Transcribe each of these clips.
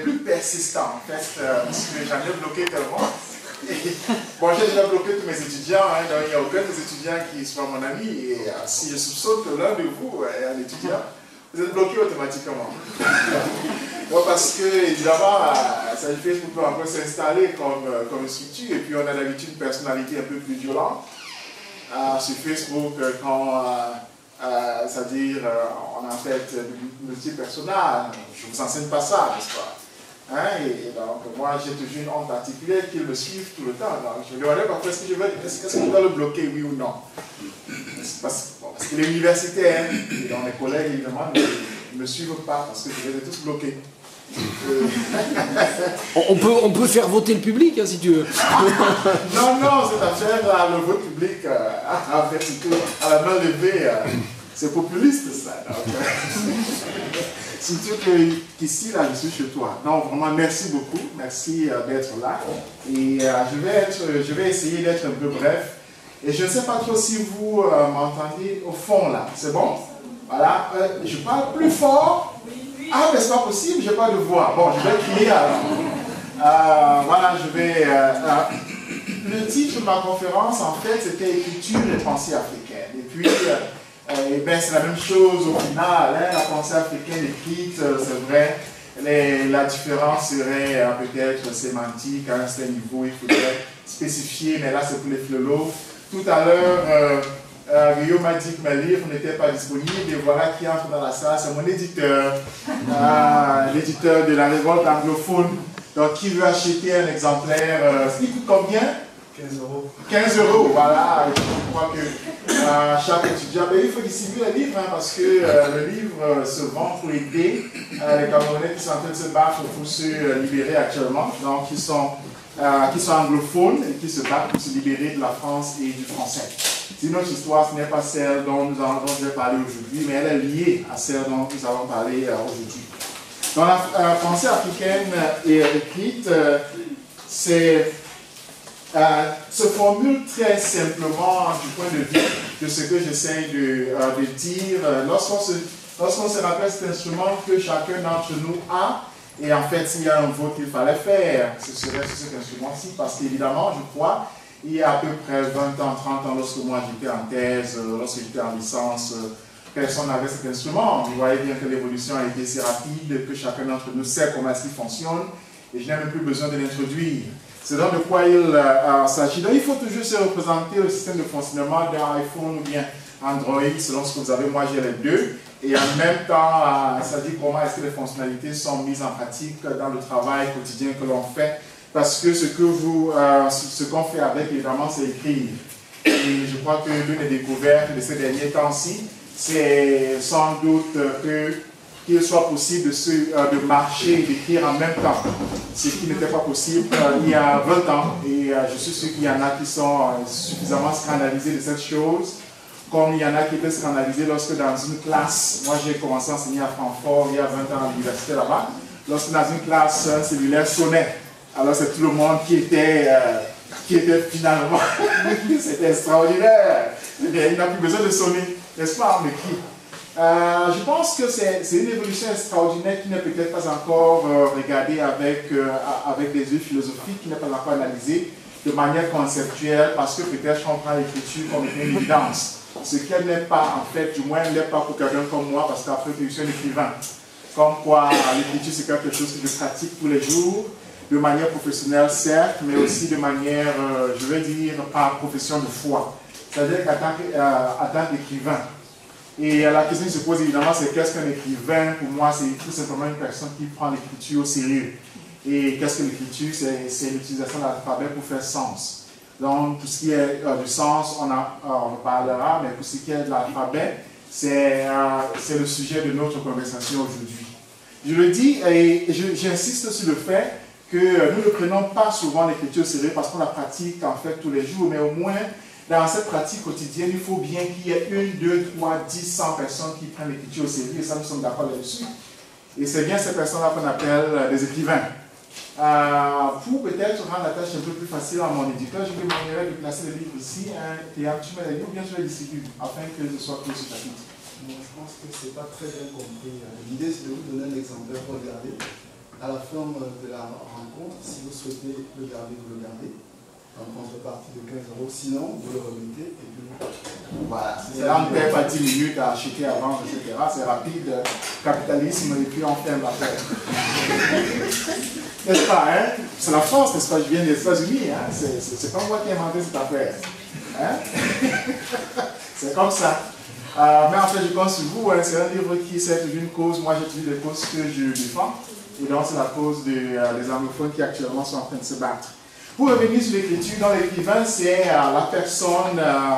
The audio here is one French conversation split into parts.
plus persistant, en fait, parce que j'en ai bloqué tellement. Et, bon, j'ai déjà bloqué tous mes étudiants, hein, donc il n'y a aucun des étudiants qui soit mon ami. Et si je soupçonne que l'un de vous est un étudiant, vous êtes bloqué automatiquement. Donc, parce que, évidemment, Facebook peut un peu s'installer comme structure, et puis on a d'habitude une personnalité un peu plus violente sur Facebook quand, c'est-à-dire, on a en fait multi-personnage. Je ne vous enseigne pas ça, n'est-ce pas? Hein, et donc, moi, j'ai toujours une honte particulière qu'ils me suivent tout le temps. Donc, je me demandais parfois est-ce que je dois le bloquer, oui ou non. Parce qu'il est universitaire, et dans mes collègues, évidemment, ne me suivent pas parce que je les ai tous bloqués. On peut faire voter le public, hein, si tu veux. Non, cette affaire, le vote public, à la main levée, c'est populiste, ça. Donc, surtout qu'ici, là, je suis chez toi. Donc, vraiment, merci beaucoup. Merci d'être là. Et je vais essayer d'être un peu bref. Et je ne sais pas trop si vous m'entendez au fond, là. C'est bon? Voilà. Je parle plus fort. Ah, mais c'est pas possible, j'ai pas de voix. Bon, je vais crier alors. Voilà, je vais... le titre de ma conférence, en fait, c'était Écriture et pensée africaine. Et puis... ben, c'est la même chose au final, hein, la pensée africaine écrite, c'est vrai, la différence serait peut-être sémantique, à un certain niveau, il faudrait spécifier, mais là c'est pour les philologues. Tout à l'heure, Guillaume m'a dit que mes livres n'étaient pas disponibles, et voilà qui entre dans la salle, c'est mon éditeur, l'éditeur de la révolte anglophone, donc qui veut acheter un exemplaire, il coûte combien? 15 euros. 15 euros, voilà. Je crois que chaque étudiant, mais il faut distribuer le livre, hein, parce que le livre se vend pour aider les Camerounais qui sont en train de se battre pour se libérer actuellement, donc qui sont anglophones et qui se battent pour se libérer de la France et du français. Si notre histoire, ce n'est pas celle dont je vais parler aujourd'hui, mais elle est liée à celle dont nous allons parler aujourd'hui. Dans la pensée africaine écrite, se formule très simplement du point de vue de ce que j'essaie de dire lorsqu'on se rappelle cet instrument que chacun d'entre nous a, et en fait s'il y a un vote qu'il fallait faire, ce serait sur cet instrument-ci, parce qu'évidemment je crois il y a à peu près 20 ans, 30 ans, lorsque moi j'étais en thèse, lorsque j'étais en licence, personne n'avait cet instrument. Vous voyez bien que l'évolution a été si rapide que chacun d'entre nous sait comment il fonctionne, et je n'ai même plus besoin de l'introduire. C'est donc de quoi il s'agit. Donc il faut toujours se représenter le système de fonctionnement d'un iPhone ou bien Android, selon ce que vous avez. Moi j'ai les deux. Et en même temps, ça dit comment est-ce que les fonctionnalités sont mises en pratique dans le travail quotidien que l'on fait. Parce que ce qu'on fait avec, évidemment, c'est écrire. Et je crois que l'une des découvertes de ces derniers temps-ci, c'est sans doute qu'il soit possible de marcher et d'écrire en même temps, ce qui n'était pas possible il y a 20 ans. Et je suis sûr qu'il y en a qui sont suffisamment scandalisés de cette chose, comme il y en a qui étaient scandalisés lorsque dans une classe, moi j'ai commencé à enseigner à Francfort il y a 20 ans à l'université là-bas, lorsque dans une classe, un cellulaire sonnait. Alors c'est tout le monde qui était finalement, c'était extraordinaire. Il n'a plus besoin de sonner, n'est-ce pas, on écrit. Je pense que c'est une évolution extraordinaire qui n'est peut-être pas encore regardée avec des yeux philosophiques, qui n'est pas encore analysée de manière conceptuelle, parce que peut-être on prend l'écriture comme une évidence. Ce qu'elle n'est pas, en fait, du moins, elle n'est pas pour quelqu'un comme moi, parce qu'après, je suis un écrivain. Comme quoi, l'écriture, c'est quelque chose que je pratique tous les jours, de manière professionnelle, certes, mais aussi de manière, je vais dire, par profession de foi. C'est-à-dire qu'en tant qu'écrivain, et la question qui se pose évidemment, c'est qu'est-ce qu'un écrivain? Pour moi, c'est tout simplement une personne qui prend l'écriture au sérieux. Et qu'est-ce que l'écriture? C'est l'utilisation de l'alphabet pour faire sens. Donc, tout ce qui est du sens, on en parlera, mais pour ce qui est de l'alphabet, c'est le sujet de notre conversation aujourd'hui. Je le dis et j'insiste sur le fait que nous ne prenons pas souvent l'écriture au sérieux parce qu'on la pratique en fait tous les jours, mais au moins, dans cette pratique quotidienne, il faut bien qu'il y ait 1, 2, 3, 10, 100 personnes qui prennent l'écriture au sérieux, et ça, nous sommes d'accord là-dessus. Et c'est bien ces personnes-là qu'on appelle des écrivains. Pour peut-être rendre la tâche un peu plus facile à mon éditeur, je vais m'en de placer le livre ici, tu mets les livres ou bien tu les distribues, afin que ce soit plus sur chapitre. Je pense que ce n'est pas très bien compris. L'idée, c'est de vous donner un exemplaire pour regarder. à la fin de la rencontre, si vous souhaitez le garder, vous le gardez. En contrepartie de 15 €, sinon vous le remettez et puis voilà. Et là, on ne perd pas 10 minutes à acheter, à vendre, etc. C'est rapide, capitalisme, et puis on ferme l'affaire. N'est-ce pas, hein? C'est la France, n'est-ce pas? Je viens des États-Unis, hein? C'est pas moi qui ai inventé cette affaire. Hein? C'est comme ça. Mais en fait, je compte sur vous, hein. C'est un livre qui sert d'une cause. Moi, j'utilise les causes que je défends. Et donc, c'est la cause des anglophones qui actuellement sont en train de se battre. Pour revenir sur l'écriture, dans l'écrivain, c'est la personne,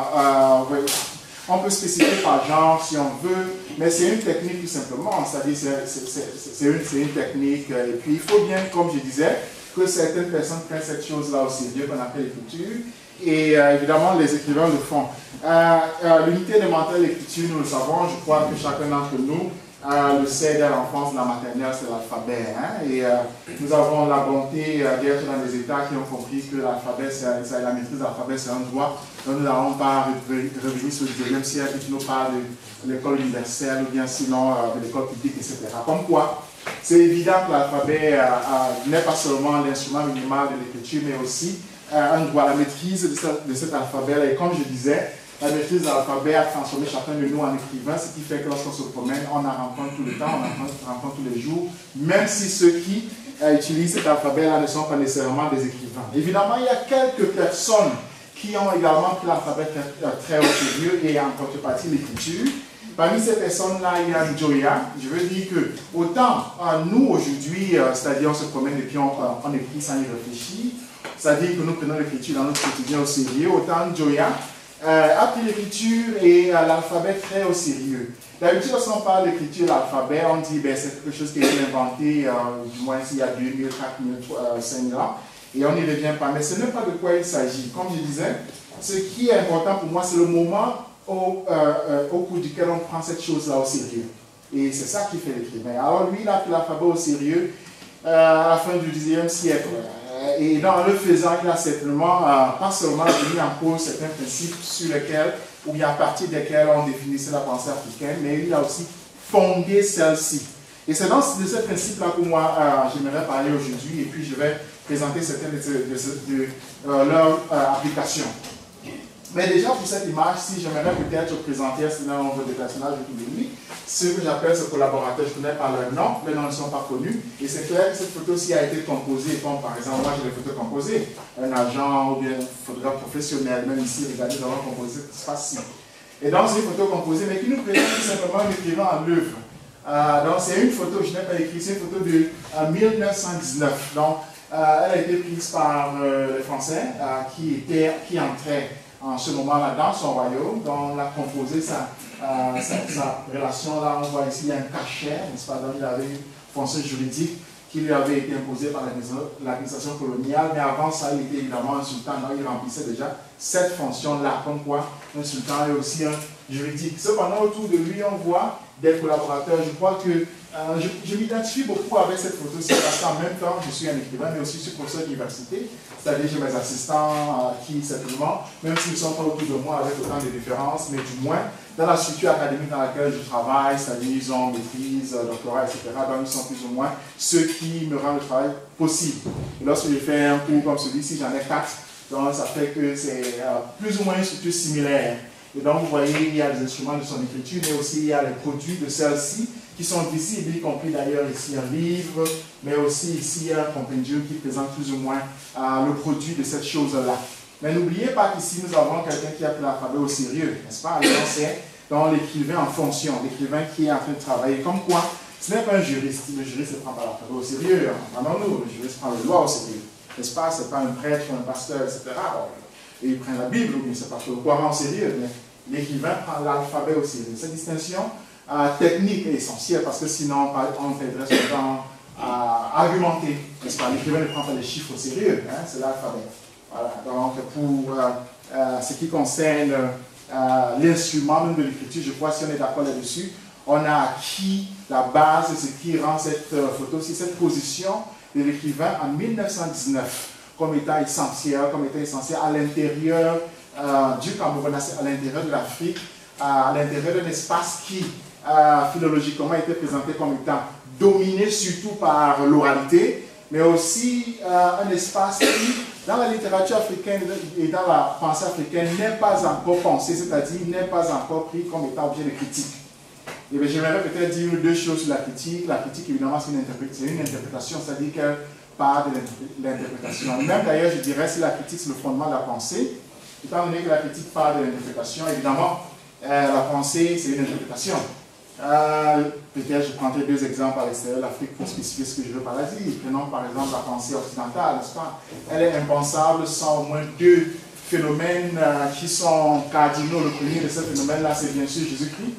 on peut spécifier par genre si on veut, mais c'est une technique tout simplement, c'est-à-dire c'est une technique, et puis il faut bien, comme je disais, que certaines personnes prennent cette chose-là au sérieux qu'on appelle l'écriture, et évidemment les écrivains le font. L'unité élémentaire de l'écriture, nous le savons, je crois que chacun d'entre nous le sait dès l'enfance, la maternelle, c'est l'alphabet. Hein? Et nous avons la bonté d'être dans des États qui ont compris que l'alphabet, la maîtrise de l'alphabet, c'est un droit. Donc nous n'allons pas revenir sur le 2e siècle qui nous parle de l'école universelle ou bien sinon de l'école publique, etc. Comme quoi, c'est évident que l'alphabet n'est pas seulement l'instrument minimal de l'écriture, mais aussi un droit, la maîtrise de cet alphabet. Et comme je disais, la maîtrise de l'alphabet a transformé chacun de nous en écrivain, ce qui fait que lorsqu'on se promène, on en rencontre tout le temps, on en rencontre tous les jours, même si ceux qui utilisent cet alphabet-là ne sont pas nécessairement des écrivains. Évidemment, il y a quelques personnes qui ont également pris l'alphabet très au sérieux et en contrepartie l'écriture. Parmi ces personnes-là, il y a Joya. Je veux dire que autant nous aujourd'hui, c'est-à-dire on se promène et puis on écrit sans y réfléchir, c'est-à-dire que nous prenons l'écriture dans notre quotidien au sérieux, autant Joya a pris l'écriture et l'alphabet très au sérieux. D'habitude, lorsqu'on parle d'écriture, l'alphabet, on dit que c'est quelque chose qui a été inventé, du moins il y a 2000, 4000, 5000 ans, et on n'y revient pas. Mais ce n'est pas de quoi il s'agit. Comme je disais, ce qui est important pour moi, c'est le moment au cours duquel on prend cette chose-là au sérieux. Et c'est ça qui fait l'écrivain. Alors lui, il a pris l'alphabet au sérieux à la fin du Xe siècle. Et dans le faisant, il a certainement pas seulement mis en cause certains principes sur lesquels, ou bien à partir desquels on définissait la pensée africaine, mais il a aussi fondé celle-ci. Et c'est de ce principe-là que moi, j'aimerais parler aujourd'hui, et puis je vais présenter certaines de leurs applications. Mais déjà, pour cette image, si j'aimerais peut-être présenter un nombre de personnages autour de lui, ce que j'appelle ce collaborateur, je ne connais pas leur nom, les noms ne sont pas connus, et c'est clair que cette photo-ci a été composée, comme par exemple, moi j'ai des photos composées, un agent ou bien un photographe professionnel, même ici, regardez, nous avons composé facile. Et donc, c'est une photo composée, mais qui nous présente tout simplement un écrivain à l'œuvre. Donc, c'est une photo, je n'ai pas écrit, c'est une photo de 1919. Donc, elle a été prise par les Français qui entraient en ce moment-là dans son royaume, dont on a composé sa relation-là. On voit ici, il y a un cachet, n'est-ce pas? Donc il avait une fonction juridique qui lui avait été imposée par l'administration coloniale, mais avant ça, il était évidemment un sultan, donc il remplissait déjà cette fonction-là, comme quoi un sultan est aussi un juridique. Cependant, autour de lui, on voit des collaborateurs. Je crois que je m'identifie beaucoup avec cette photo-ci parce qu'en même temps, je suis un écrivain, mais aussi je suis professeur d'université, c'est-à-dire j'ai mes assistants qui, simplement, même s'ils ne sont pas autour de moi avec autant de différences, mais du moins, dans la structure académique dans laquelle je travaille, c'est-à-dire ils ont maîtrise, doctorat, etc., donc ils sont plus ou moins ceux qui me rendent le travail possible. Et lorsque je fais un cours comme celui-ci, j'en ai 4, donc ça fait que c'est plus ou moins une structure similaire. Et donc vous voyez, il y a des instruments de son écriture, mais aussi il y a les produits de celle-ci qui sont visibles, y compris d'ailleurs ici un livre, mais aussi ici il y a un compendium qui présente plus ou moins le produit de cette chose-là. Mais n'oubliez pas qu'ici nous avons quelqu'un qui a pris l'alphabet au sérieux, n'est-ce pas? Alors c'est dans l'écrivain en fonction, l'écrivain qui est en train de travailler. Comme quoi, ce n'est pas un juriste. Le juriste ne prend pas l'alphabet au sérieux. Entendons-nous, le juriste prend le loi au sérieux. N'est-ce pas? Ce n'est pas un prêtre, un pasteur, etc. Et il prend la Bible, ou bien c'est parce que le croira en sérieux. Mais l'écrivain prend l'alphabet au sérieux. Cette distinction technique est essentielle parce que sinon on perdrait son temps à argumenter. N'est-ce pas? L'écrivain ne prend pas les chiffres au sérieux, hein? C'est l'alphabet. Voilà. Donc pour ce qui concerne l'instrument même de l'écriture, je crois, si on est d'accord là-dessus, on a acquis la base de ce qui rend cette photo-ci, cette position de l'écrivain en 1919 comme étant essentiel à l'intérieur du Cameroun, à l'intérieur de l'Afrique, à l'intérieur d'un espace qui philologiquement était présenté comme étant dominé surtout par l'oralité, mais aussi un espace qui, dans la littérature africaine et dans la pensée africaine, n'est pas encore pensé, c'est-à-dire n'est pas encore pris comme étant objet de critique. Et bien, j'aimerais peut-être dire deux choses sur la critique. La critique, évidemment, c'est une interprétation, c'est-à-dire qu'elle part de l'interprétation. Même d'ailleurs, je dirais, si la critique, c'est le fondement de la pensée, étant donné que la critique part de l'interprétation, évidemment, la pensée, c'est une interprétation. Peut-être je prendrai deux exemples à l'extérieur de l'Afrique pour spécifier ce que je veux par là dire. Prenons par exemple la pensée occidentale, n'est-ce pas? Elle est impensable sans au moins deux phénomènes qui sont cardinaux. Le premier de ces phénomènes-là, c'est bien sûr Jésus-Christ,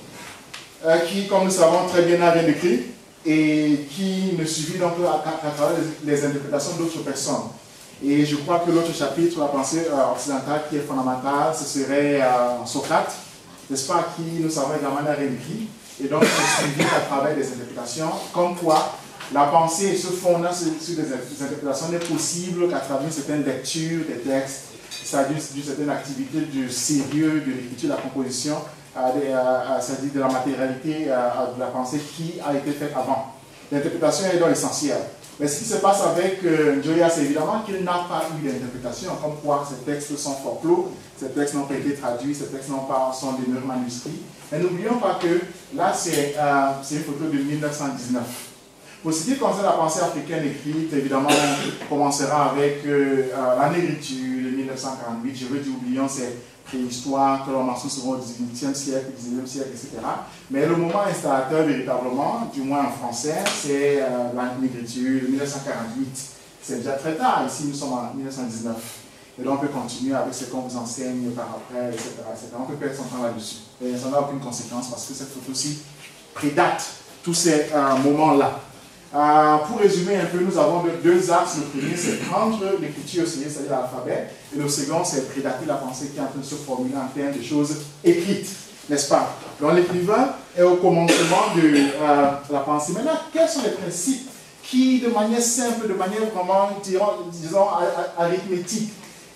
qui, comme nous savons très bien, n'a rien écrit et qui ne suffit donc qu'à travers les interprétations d'autres personnes. Et je crois que l'autre chapitre, la pensée occidentale, qui est fondamentale, ce serait Socrate, n'est-ce pas, qui, nous savons également, n'a rien écrit, et donc c'est suivi à travers des interprétations, comme quoi la pensée se fondant sur des interprétations n'est possible qu'à travers une certaine lecture des textes, c'est-à-dire d'une certaine activité du sérieux de l'écriture, de la composition, c'est-à-dire de la matérialité de la pensée qui a été faite avant. L'interprétation est donc essentielle. Mais ce qui se passe avec Njoya, c'est évidemment qu'il n'a pas eu d'interprétation, comme quoi ces textes sont fort clos, ces textes n'ont pas été traduits, ces textes sont demeurés manuscrits. Mais n'oublions pas que là, c'est une photo de 1919. Pour ce qui concerne la pensée africaine écrite, évidemment, on commencera avec la négritude de 1948. Je veux dire, oublions ces préhistoires que l'on mentionne souvent au XVIIIe siècle, XIXe siècle, etc. Mais le moment installateur, véritablement, du moins en français, c'est la négritude de 1948. C'est déjà très tard, ici nous sommes en 1919. Et donc on peut continuer avec ce qu'on vous enseigne par après, etc. On peut perdre son temps là-dessus. Et ça n'a aucune conséquence parce que cette photo-ci prédate tous ces moments-là. Pour résumer un peu, nous avons deux axes. Le premier, c'est prendre l'écriture au sérieux, c'est-à-dire l'alphabet. Et le second, c'est prédater la pensée qui est en train de se formuler en termes de choses écrites, n'est-ce pas? Donc l'écrivain est au commencement de la pensée. Maintenant, quels sont les principes qui, de manière simple, de manière vraiment, disons, arithmétique,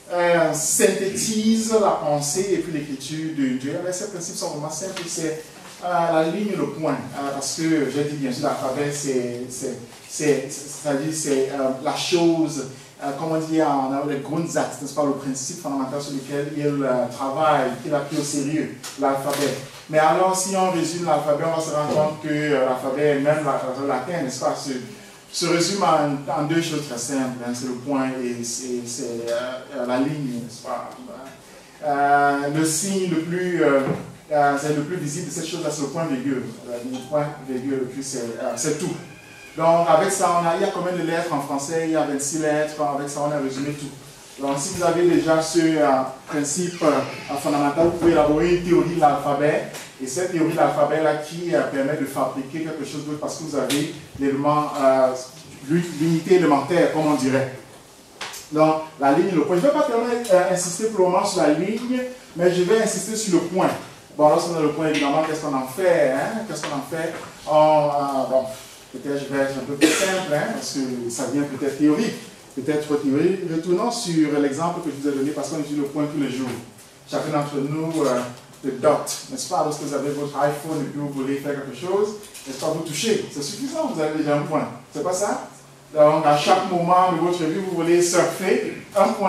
synthétisent la pensée et puis l'écriture de Dieu? Ces principes sont vraiment simples. C'est la ligne et le point, parce que j'ai dit bien sûr l'alphabet c'est-à-dire c'est la chose, comme on dit en anglais, le Grundsatz, n'est-ce pas, le principe fondamental sur lequel il travaille, qu'il a pris au sérieux, l'alphabet. Mais alors si on résume l'alphabet, on va se rendre compte que l'alphabet, même l'alphabet latin, n'est-ce pas, se résume en deux choses très simples, hein, c'est le point et c'est la ligne, n'est-ce pas. Le signe le plus c'est le plus visible de cette chose-là, c'est le point virgule. Le point virgule, puis c'est tout. Donc, avec ça, il y a combien de lettres en français? Il y a 26 lettres. Avec ça, on a résumé tout. Donc, si vous avez déjà ce principe fondamental, vous pouvez élaborer une théorie de l'alphabet. Et cette théorie de l'alphabet-là qui permet de fabriquer quelque chose d'autre parce que vous avez l'élément, l'unité élémentaire, comme on dirait. Donc, la ligne et le point. Je ne vais pas tellement insister pour le moment sur la ligne, mais je vais insister sur le point. Bon, lorsqu'on a le point, évidemment, qu'est-ce qu'on en fait, hein? Qu'est-ce qu'on en fait? Bon, peut-être je vais être un peu plus simple, hein, parce que ça vient peut-être théorique, peut-être trop théorique. Retournons sur l'exemple que je vous ai donné, parce qu'on utilise le point tous les jours. Chacun d'entre nous, le dot, n'est-ce pas? Lorsque vous avez votre iPhone et que vous voulez faire quelque chose, n'est-ce pas? Vous touchez, c'est suffisant, vous avez déjà un point. C'est pas ça? Donc, à chaque moment de votre vie, vous voulez surfer, un point.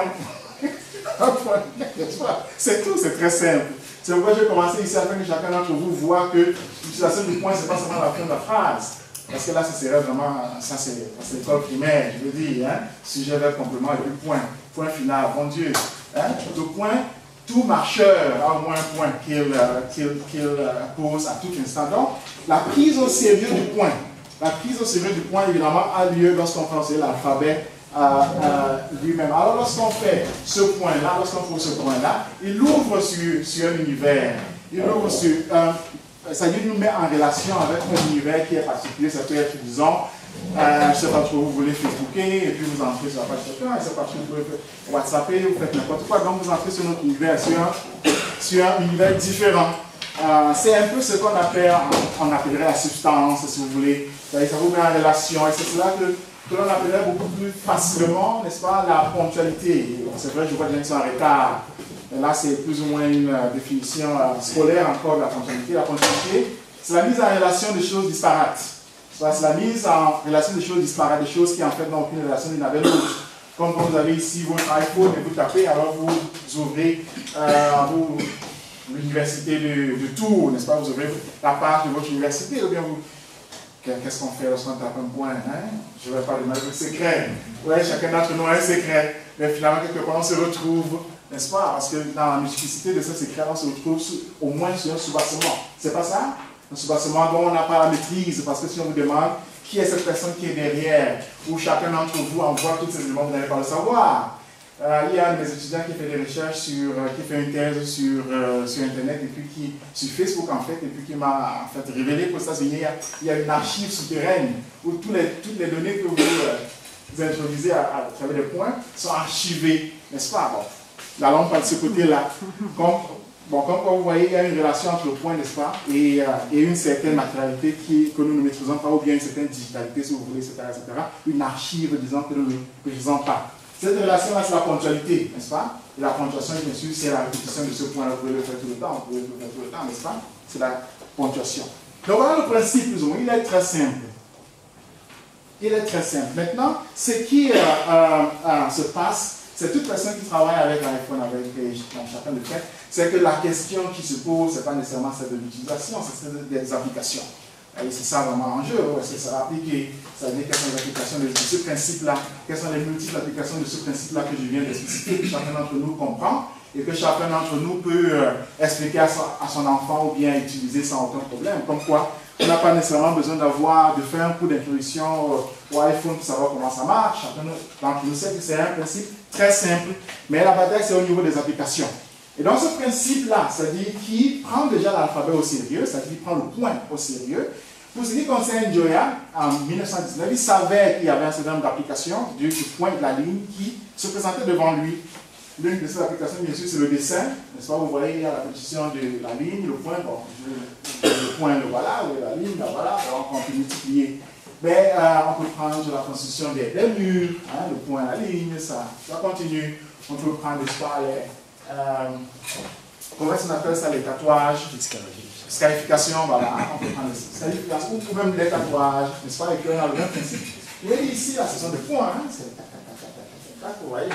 Un point, n'est-ce pas? C'est tout, c'est très simple. C'est pourquoi j'ai commencé ici afin que chacun d'entre vous voit que l'utilisation du point, ce n'est pas seulement la fin de la phrase. Parce que là, ce serait vraiment, ça c'est l'école primaire, je veux dire, hein? Sujet, verbe, complément et puis point. Point final, bon Dieu. Hein? Le point, tout marcheur a au moins un point qu'il pose à tout instant. Donc, la prise au sérieux du point. La prise au sérieux du point, évidemment, a lieu lorsqu'on fait l'alphabet lui-même. Alors lorsqu'on fait ce point-là, lorsqu'on trouve ce point-là, il ouvre sur un univers. Il ouvre sur c'est-à-dire nous met en relation avec un univers qui est particulier. Ça peut être, disons, je ne sais pas trop, vous voulez Facebooker et puis vous entrez sur la page quelqu'un, je ne sais pas trop, vous pouvez WhatsApper, vous faites n'importe quoi. Donc vous entrez sur notre univers, sur un univers différent. C'est un peu ce qu'on appellerait la substance, si vous voulez. Ça vous met en relation et c'est cela que l'on appellerait beaucoup plus facilement, n'est-ce pas, la ponctualité. C'est vrai, je vois des gens qui sont en retard. Et là, c'est plus ou moins une définition scolaire encore de la ponctualité. La ponctualité, c'est la mise en relation de choses disparates. C'est la mise en relation des choses disparates, des choses qui en fait n'ont aucune relation l'une avec l'autre. Comme quand vous avez ici votre iPhone et vous tapez, alors vous ouvrez l'université de Tours, n'est-ce pas? Vous ouvrez la page de votre université, ou bien vous... Qu'est-ce qu'on fait lorsqu'on tape un point, hein? Je ne vais pas demander le secret. Oui, chacun d'entre nous a un secret. Mais finalement, quelque part, on se retrouve, n'est-ce pas? Parce que dans la multiplicité de ces secrets, on se retrouve au moins sur un sous-bassement. C'est pas ça? Un sous-bassement dont on n'a pas la maîtrise, parce que si on vous demande qui est cette personne qui est derrière, ou chacun d'entre vous envoie tous ces éléments, vous n'allez pas le savoir. Il y a un de mes étudiants qui fait des recherches qui fait une thèse sur Internet, et puis sur Facebook en fait, et puis qui m'a en fait révélé qu'aux États-Unis, il y a une archive souterraine où toutes les données que vous introduisez à travers des points sont archivées, n'est-ce pas? Bon, la langue par ce côté-là. Comme vous voyez, il y a une relation entre le point, n'est-ce pas, et une certaine matérialité que nous ne maîtrisons pas, ou bien une certaine digitalité, si vous voulez, etc. Une archive, disons, que nous ne maîtrisons pas. Cette relation-là, c'est la ponctualité, n'est-ce pas? Et la ponctuation, bien sûr, c'est la répétition de ce point-là. Vous pouvez le faire tout le temps, vous pouvez le faire tout le temps, n'est-ce pas? C'est la ponctuation. Donc voilà le principe, plus ou moins. Il est très simple. Il est très simple. Maintenant, ce qui se passe, c'est toute personne qui travaille avec l'iPhone, avec chacun de fait, c'est que la question qui se pose, ce n'est pas nécessairement celle de l'utilisation, c'est celle des applications. Et c'est ça vraiment en jeu, est-ce que ça va appliquer? Ça veut dire quelles sont les applications de ce principe-là, quelles sont les multiples applications de ce principe-là que je viens d'expliquer, que chacun d'entre nous comprend et que chacun d'entre nous peut expliquer à son enfant ou bien utiliser sans aucun problème. Comme quoi, on n'a pas nécessairement besoin de faire un coup d'introduction au iPhone pour savoir comment ça marche. Chacun d'entre nous sait que c'est un principe très simple, mais la bataille c'est au niveau des applications. Et donc ce principe-là, c'est-à-dire qu'il prend déjà l'alphabet au sérieux, c'est-à-dire qu'il prend le point au sérieux. Pour ce qui concerne Gioia, en 1919, il savait qu'il y avait un certain nombre d'applications du point de la ligne qui se présentaient devant lui. L'une de ces applications, bien sûr, c'est le dessin. N'est-ce pas? Vous voyez, il y a la position de la ligne, le point, bon, le point, le voilà, la ligne, la voilà, donc on peut multiplier. Mais on peut prendre la construction des murs, hein, le point, la ligne, ça continue. On peut prendre, n'est-ce pas, comment est-ce qu'on appelle ça, les tatouages? Scarification, voilà, on peut prendre les scarifications, ou même les tatouages, n'est-ce pas, et puis on a le même principe. Vous voyez ici, là, ce sont des points, hein, c'est vous voyez,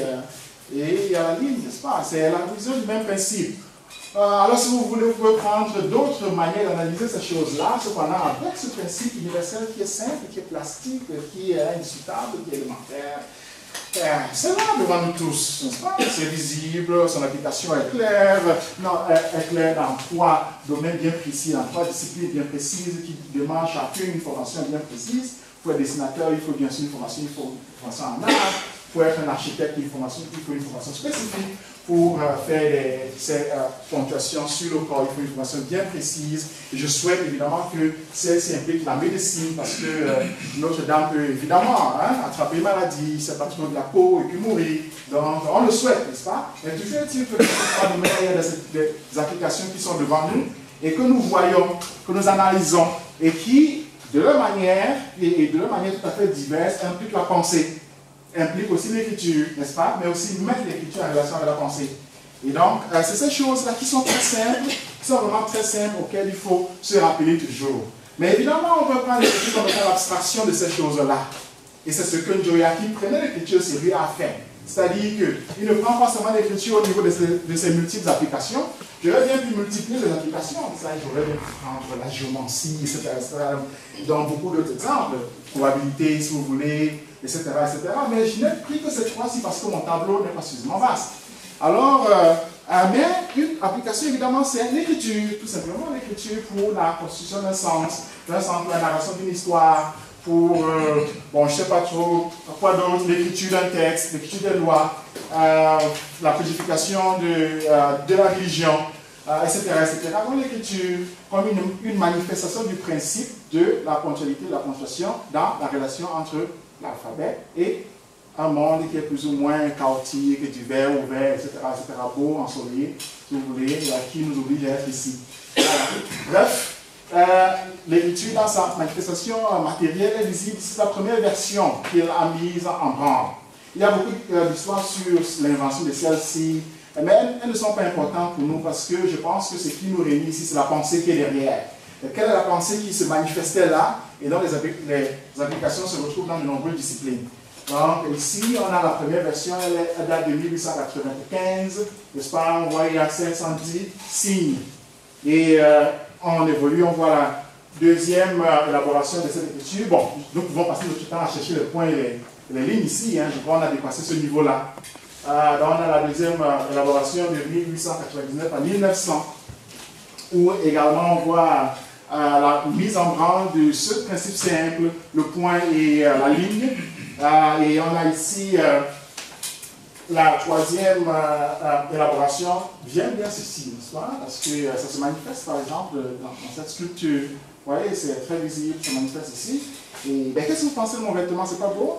et il y a la ligne, n'est-ce pas, c'est la vision du même principe. Alors, si vous voulez, vous pouvez prendre d'autres manières d'analyser ces choses-là, cependant, avec ce principe universel qui est simple, qui est plastique, qui est indiscutable, qui est élémentaire. C'est là devant nous tous, n'est-ce pas? C'est visible, son application est claire, est claire dans 3 domaines bien précis, dans 3 disciplines bien précises qui demandent chacune une formation bien précise. Pour être dessinateur, il faut bien sûr une formation en art. Pour être un architecte, il faut une formation spécifique. Pour faire ces ponctuations sur le corps, il faut une formation bien précise. Et je souhaite évidemment que celle-ci implique la médecine, parce que Notre-Dame peut évidemment attraper une maladie, c'est pas trop de la peau et puis mourir. Donc on le souhaite, n'est-ce pas? Mais toujours est-il que il y a des applications qui sont devant nous et que nous voyons, que nous analysons et qui, de leur manière, et de leur manière tout à fait diverse, impliquent la pensée. Implique aussi l'écriture, n'est-ce pas? Mais aussi mettre l'écriture en relation avec la pensée. Et donc, c'est ces choses-là qui sont très simples, qui sont vraiment très simples, auxquelles il faut se rappeler toujours. Mais évidemment, on peut prendre l'écriture comme étant l'abstraction de ces choses-là. Et c'est ce que Gioia, qui prenait l'écriture sérieux, a fait. C'est-à-dire qu'il ne prend pas seulement l'écriture au niveau de ses multiples applications. J'aurais bien pu multiplier les applications. J'aurais bien pu prendre la géomancie, etc. Dans beaucoup d'autres exemples. Probabilité, si vous voulez, etc. Mais je n'ai pris que cette fois-ci parce que mon tableau n'est pas suffisamment vaste. Alors, mais une application, évidemment, c'est l'écriture, tout simplement l'écriture pour la construction d'un sens, la narration d'une histoire, pour, bon, je ne sais pas trop, quoi d'autre, l'écriture d'un texte, l'écriture des lois, la codification de la religion, etc. Donc l'écriture comme une manifestation du principe de la ponctualité, de la ponctuation dans la relation entre l'alphabet et un monde qui est plus ou moins chaotique, divers, ouvert, etc., beau, ensoleillé, si vous voulez, qui nous oblige à être ici. Bref, l'écriture dans sa manifestation matérielle est visible. C'est la première version qu'il a mise en branle. Il y a beaucoup d'histoires sur l'invention de celle-ci, mais elles ne sont pas importantes pour nous parce que je pense que ce qui nous réunit ici, c'est la pensée qui est derrière. Et quelle est la pensée qui se manifestait là? Et donc les applications se retrouvent dans de nombreuses disciplines. Donc ici, on a la première version, elle date de 1895, n'est-ce pas? On voit il y a 510 signes. Et on évolue, on voit la deuxième élaboration de cette écriture. Bon, nous pouvons passer notre temps à chercher les points et les lignes ici. Hein. Je crois qu'on a dépassé ce niveau-là. Donc on a la deuxième élaboration de 1899 à 1900, où également on voit la mise en branle de ce principe simple, le point et la ligne. Et on a ici la troisième élaboration. J'aime bien ceci, n'est-ce pas? Parce que ça se manifeste par exemple dans cette sculpture. Vous voyez, c'est très visible, ça manifeste ici. Et ben, qu'est-ce que vous pensez de mon vêtement? C'est pas beau?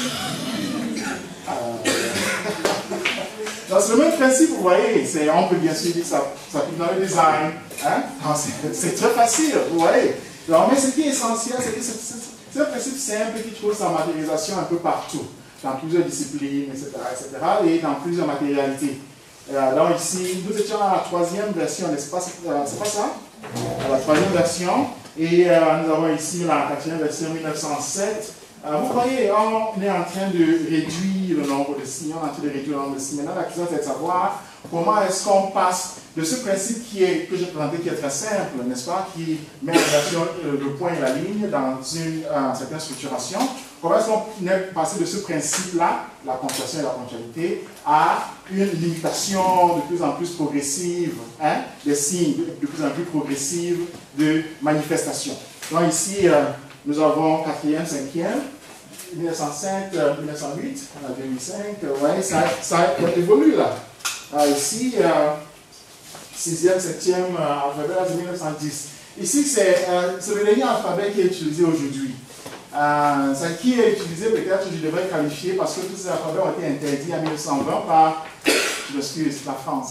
C'est le même principe, vous voyez. On peut bien sûr dire que ça pique dans le design. Hein? C'est très facile, vous voyez. Alors, mais ce qui est essentiel, c'est que c'est un principe simple qui trouve sa matérialisation un peu partout, dans plusieurs disciplines, etc., et dans plusieurs matérialités. Donc ici, nous étions à la troisième version, n'est-ce pas? C'est pas ça? À la troisième version. Et nous avons ici la quatrième version 1907. Vous voyez, on est en train de réduire le nombre de signes, on est en train de réduire le nombre de signes. Maintenant, la question c'est de savoir comment est-ce qu'on passe de ce principe que j'ai présenté, qui est très simple, n'est-ce pas, qui met en relation le point et la ligne dans une certaine structuration. Comment est-ce qu'on est passé de ce principe-là, la ponctuation et la ponctualité, à une limitation de plus en plus progressive, hein, des signes, de plus en plus progressive de manifestation. Donc ici, nous avons 4e, 5e, 1905, 1908, 2005, ouais, ça évolue là. Ici, 6e, 7e alphabet, là, c'est 1910. Ici, c'est le dernier alphabet qui est utilisé aujourd'hui. Ce qui est utilisé, peut-être, je devrais qualifier parce que tous ces alphabets ont été interdits en 1920 par, je m'excuse, la France.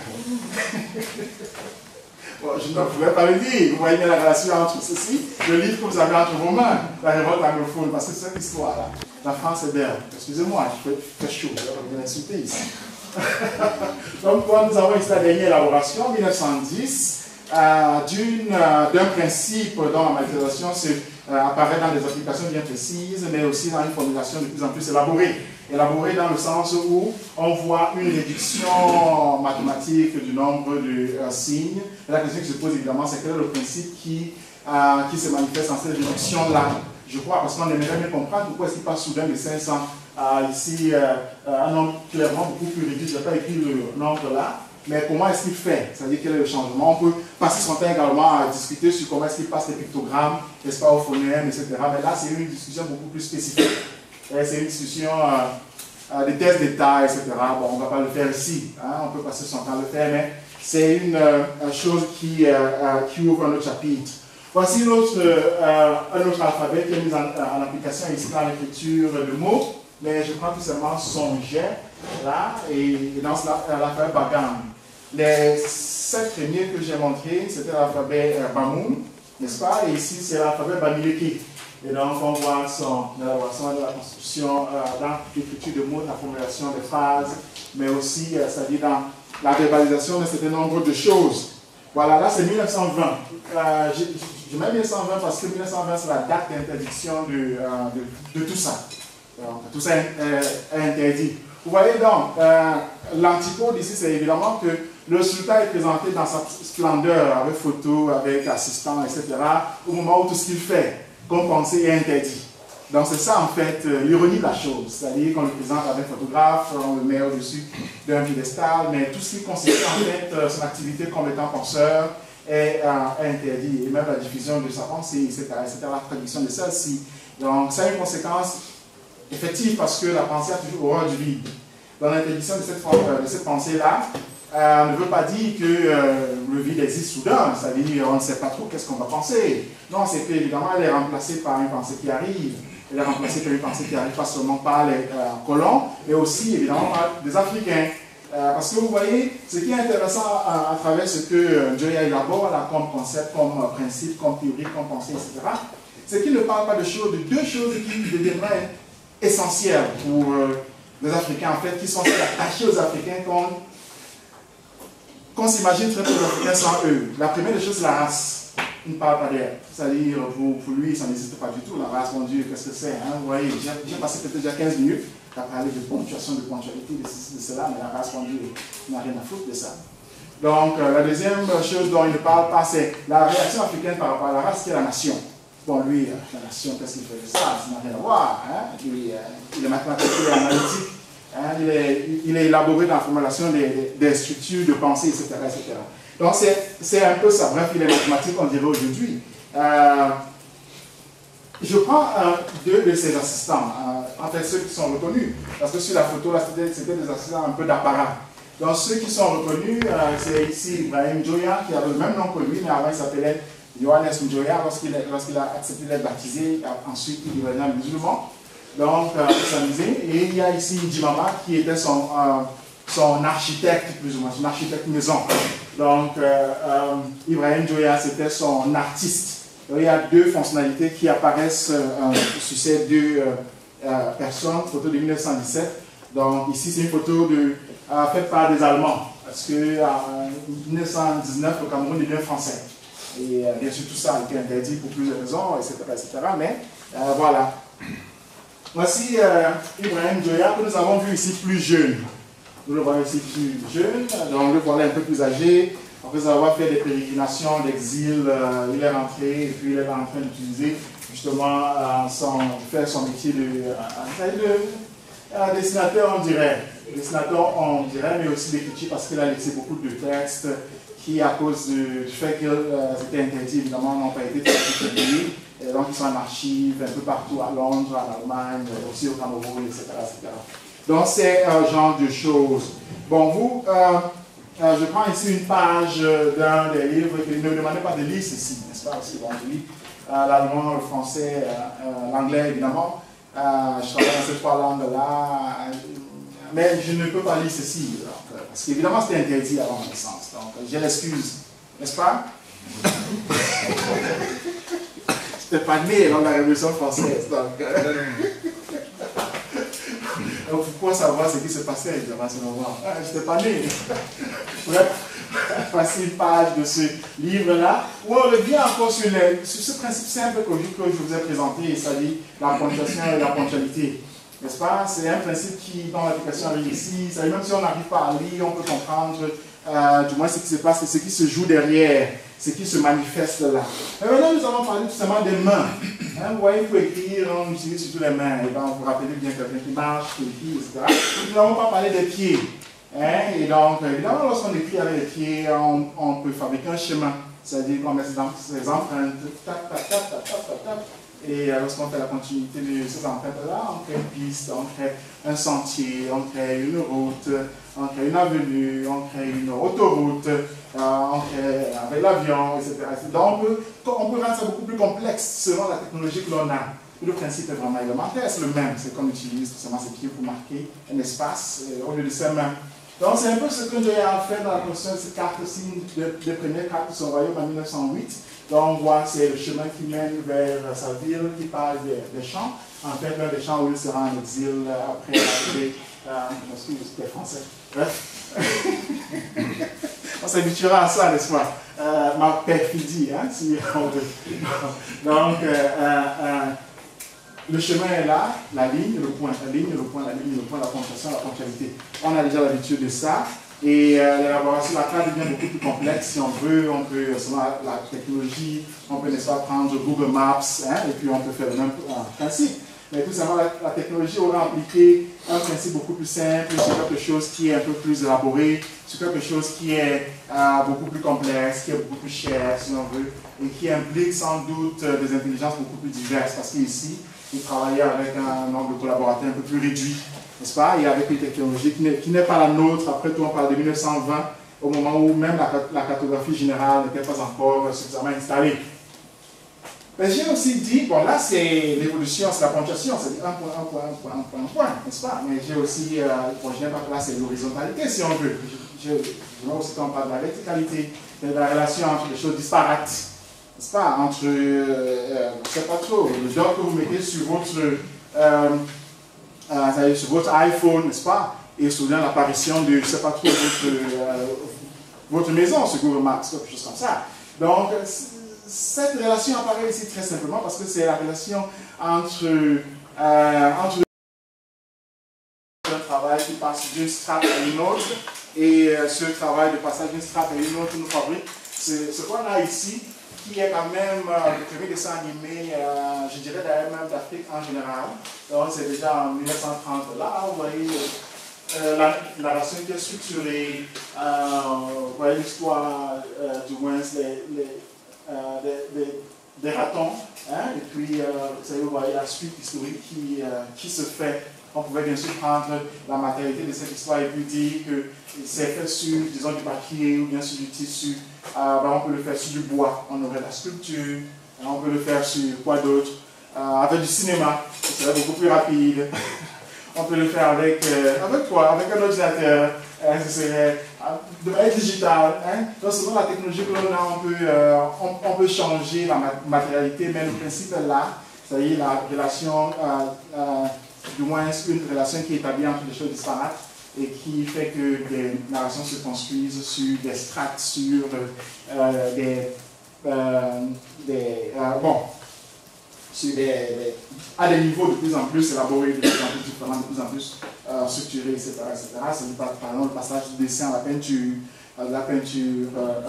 Bon, je ne pourrais pas le dire. Vous voyez bien la relation entre ceci, le livre que vous avez entre vos mains, la révolte anglophone, parce que c'est cette histoire-là. La France est belle. Excusez-moi, je fais chaud, je vais m'insulter ici. Donc, nous avons ici la dernière élaboration, 1910, d'un principe dont la matérialisation apparaît dans des applications bien précises, mais aussi dans une formulation de plus en plus élaborée. Élaborée dans le sens où on voit une réduction mathématique du nombre de signes. Et la question qui se pose évidemment, c'est quel est le principe qui se manifeste dans cette réduction-là. Je crois, parce qu'on aimerait bien comprendre pourquoi est-ce qu'il passe soudain de 500 à ici un nombre clairement beaucoup plus réduit. Je n'ai pas écrit le nombre là. Mais comment est-ce qu'il fait? C'est-à-dire quel est le changement? On peut passer son temps également à discuter sur comment est-ce qu'il passe les pictogrammes, n'est-ce pas, au phonème, etc. Mais là, c'est une discussion beaucoup plus spécifique. C'est une discussion des tests d'état, etc. Bon, on ne va pas le faire ici. Hein? On peut passer son temps à le faire, mais c'est une chose qui ouvre un autre chapitre. Voici un autre alphabet qui est mis en application ici dans l'écriture de mots. Mais je prends tout simplement son jet, là, et dans l'alphabet Bagam. Les 7 premiers que j'ai montrés, c'était l'alphabet Bamoun, n'est-ce pas? Et ici, c'est l'alphabet Bamileke. Et donc, on voit son élaboration de la construction, dans l'écriture de mots, la formulation des phrases, mais aussi, c'est-à-dire dans la verbalisation d'un certain nombre de choses. Voilà, là, c'est 1920. Je mets 1920 parce que 1920, c'est la date d'interdiction de tout ça. Donc, tout ça est interdit. Vous voyez donc, l'antipode ici, c'est évidemment que le sultan est présenté dans sa splendeur, avec photo, avec assistant, etc., au moment où tout ce qu'il fait, comme pensée, est interdit. Donc c'est ça en fait l'ironie de la chose, c'est-à-dire qu'on le présente avec un photographe, on le met au-dessus d'un piédestal, mais tout ce qui consiste en fait son activité comme étant penseur est interdit, et même la diffusion de sa pensée, etc., la traduction de celle-ci. Donc ça a une conséquence effective parce que la pensée a toujours horreur du vide. Dans l'interdiction de cette pensée-là, ne veut pas dire que le vide existe soudain, c'est-à-dire on ne sait pas trop qu'est-ce qu'on va penser. Non, c'est qu'évidemment elle est remplacée par une pensée qui arrive. Elle est remplacée par une pensée qui arrive pas seulement par les colons, mais aussi évidemment par des Africains. Parce que vous voyez, ce qui est intéressant à travers ce que Joya élabore là, comme concept, comme principe, comme théorie, comme pensée, etc., c'est qu'il ne parle pas de deux choses qui deviendraient essentielles pour les Africains, en fait, qui sont attachés aux Africains qu'on s'imagine très peu d'Africains sans eux. La première des choses, c'est la race. il ne parle pas d'elle. C'est-à-dire, pour lui, ça n'existe pas du tout. La race, mon Dieu, qu'est-ce que c'est, hein? Vous voyez, j'ai passé peut-être déjà 15 minutes à parler de ponctuation, de ponctualité, de ceci, de cela, mais la race, mon Dieu, n'a rien à foutre de ça. Donc, la deuxième chose dont il ne parle pas, c'est la réaction africaine par rapport à la race, qui est la nation. Bon, lui, la nation, qu'est-ce qu'il fait de ça? Ça n'a rien à voir. Hein? Il est mathématicien, analytique. Hein? Il est élaboré dans la formulation des structures de pensée, etc. etc. Donc, c'est un peu ça. Bref, il est mathématique, on dirait aujourd'hui. Je prends deux de ses assistants, en fait ceux qui sont reconnus, parce que sur la photo, là, c'était des assistants un peu d'apparat. Donc, ceux qui sont reconnus, c'est ici Ibrahim Njoya, qui avait le même nom que lui, mais avant il s'appelait Johannes Njoya, lorsqu'il a accepté d'être baptisé, ensuite il est devenu musulman. Donc, il s'est amusé. Et il y a ici Njimama, qui était son architecte, plus ou moins, son architecte maison. Donc, Ibrahim Njoya, c'était son artiste. Donc, il y a deux fonctionnalités qui apparaissent sur ces deux personnes, photo de 1917. Donc, ici, c'est une photo faite par des Allemands, parce qu'en 1919, le Cameroun devient français. Et bien sûr, tout ça a été interdit pour plusieurs raisons, etc. etc. Mais voilà. Voici Ibrahim Njoya, que nous avons vu ici plus jeune. Nous le voyons ici plus jeune, donc le voilà un peu plus âgé. Après avoir fait des pérégrinations d'exil, il est rentré et puis il est en train d'utiliser justement faire son métier de dessinateur, on dirait. Dessinateur, on dirait, mais aussi d'écriture parce qu'il a laissé beaucoup de textes qui, à cause du fait qu'ils étaient interdits, évidemment, n'ont pas été publiés. Et donc, ils sont en archives un peu partout à Londres, en Allemagne, aussi au Cameroun, etc. etc. Donc, c'est un genre de choses. Bon, vous, je prends ici une page d'un des livres que ne me demandez pas de lire ceci, n'est-ce pas? Parce que bon, je lis l'allemand, le français, l'anglais, évidemment. Je travaille dans ces trois langues-là, mais je ne peux pas lire ceci, donc, parce qu'évidemment c'était interdit avant ma naissance, donc j'ai l'excuse, n'est-ce pas? Je n'étais pas né dans la Révolution française, donc pourquoi savoir ce qui se passait à ce moment? Je n'étais pas né. Bref, voici une page de ce livre-là, où on revient encore sur ce principe simple que je vous ai présenté, c'est-à-dire la ponctuation et la ponctualité. N'est-ce pas? C'est un principe qui, dans l'application arrive ici, même si on n'arrive pas à lire, on peut comprendre du moins ce qui se passe et ce qui se joue derrière, ce qui se manifeste là. Et maintenant, nous allons parler tout simplement des mains. Hein, vous voyez, pour écrire, on utilise surtout les mains. Et ben, vous vous rappelez bien quelqu'un qui marche, qui écrit, etc. Nous n'allons pas parler des pieds. Hein, et donc, évidemment, lorsqu'on écrit avec les pieds, on peut fabriquer un chemin. C'est-à-dire qu'on met ses empreintes, tac, tac, tac, tac, tac, tac, tac. Et lorsqu'on fait la continuité de ces empreintes-là, on crée une piste, on crée un sentier, on crée une route, on crée une avenue, on crée une autoroute, on crée avec l'avion, etc. Donc on peut rendre ça beaucoup plus complexe selon la technologie que l'on a. Le principe est vraiment élémentaire, c'est le même, c'est qu'on utilise forcément ses pieds pour marquer un espace au lieu de ses mains. Donc c'est un peu ce que j'ai fait dans la construction de cette carte aussi, des premières cartes de son royaume en 1908. Donc on voit que c'est le chemin qui mène vers sa ville, qui parle des champs. En fait, l'un des champs où il sera en exil après l'arrivée. Excusez, c'était français. Bref. On s'habituera à ça, n'est-ce pas? Ma perfidie, hein, si on veut. Donc, le chemin est là, la ligne, le point, la ligne, le point, la ligne, le point, la ponctuation, la ponctualité. On a déjà l'habitude de ça. Et l'élaboration de la carte devient beaucoup plus complexe. Si on veut, on peut, selon la technologie, on peut, n'est-ce pas, prendre Google Maps, hein, et puis on peut faire le même principe. Mais tout simplement, la technologie aura appliqué un principe beaucoup plus simple sur quelque chose qui est un peu plus élaboré, sur quelque chose qui est beaucoup plus complexe, qui est beaucoup plus cher, si on veut, et qui implique sans doute des intelligences beaucoup plus diverses. Parce qu'ici, il travaillait avec un nombre de collaborateurs un peu plus réduit, n'est-ce pas? Et avec une technologie qui n'est pas la nôtre. Après tout, on parle de 1920, au moment où même la cartographie générale n'était pas encore suffisamment installée. Mais j'ai aussi dit, bon là c'est l'évolution, c'est la ponctuation, c'est un point, un point, un point, un point, un point, n'est-ce pas? Mais j'ai aussi, bon je n'ai pas que là c'est l'horizontalité si on veut. Je vois aussi qu'on parle de la verticalité, de la relation entre les choses disparates, n'est-ce pas? Entre, je ne sais pas trop, le dot que vous mettez sur votre iPhone, n'est-ce pas? Et soudain l'apparition de, je ne sais pas trop, votre maison sur Google Maps, quelque chose comme ça. Donc, cette relation apparaît ici très simplement parce que c'est la relation entre un travail qui passe d'une strate à une autre, et ce travail de passage d'une strate à une autre nous fabrique ce qu'on a ici, qui est quand même le premier dessin animé, je dirais d'ailleurs même d'Afrique en général. Donc c'est déjà en 1930. Là, vous voyez la narration qui est structurée, vous voyez l'histoire, du moins des ratons, hein, et puis vous voyez la suite historique qui se fait. On pouvait bien sûr prendre la matérialité de cette histoire et puis dire que c'est fait sur, disons, du papier ou bien sur du tissu. On peut le faire sur du bois, on aurait la sculpture. On peut le faire sur quoi d'autre, avec du cinéma, ce serait beaucoup plus rapide. On peut le faire avec quoi? Avec un ordinateur. Ce serait de manière digitale. Hein? Donc, selon la technologie que l'on a, on peut changer la matérialité, mais le principe est là. C'est-à-dire la relation, du moins une relation qui est établie entre des choses disparates et qui fait que des narrations se construisent sur des strates, sur à des niveaux de plus en plus élaborés, de plus en plus différents, de plus en plus structurés, etc. C'est par exemple le passage du dessin à la peinture, de la peinture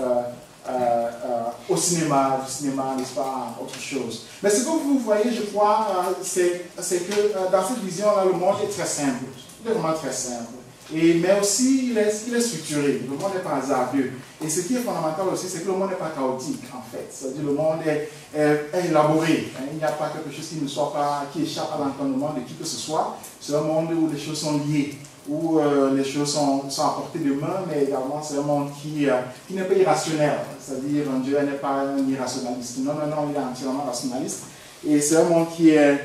au cinéma, du cinéma, n'est-ce pas, autre chose. Mais ce que vous voyez, je crois, c'est que dans cette vision-là, le monde est très simple. Il est vraiment très simple. Mais aussi, il est structuré. Le monde n'est pas hasardeux. Et ce qui est fondamental aussi, c'est que le monde n'est pas chaotique, en fait. C'est-à-dire que le monde est élaboré. Il n'y a pas quelque chose qui échappe à l'entendement de qui que ce soit. C'est un monde où les choses sont liées, où les choses sont à portée de main, mais également c'est un monde qui n'est pas irrationnel. C'est-à-dire que Dieu n'est pas un irrationaliste. Non, il est entièrement rationaliste. Et c'est un monde qui est,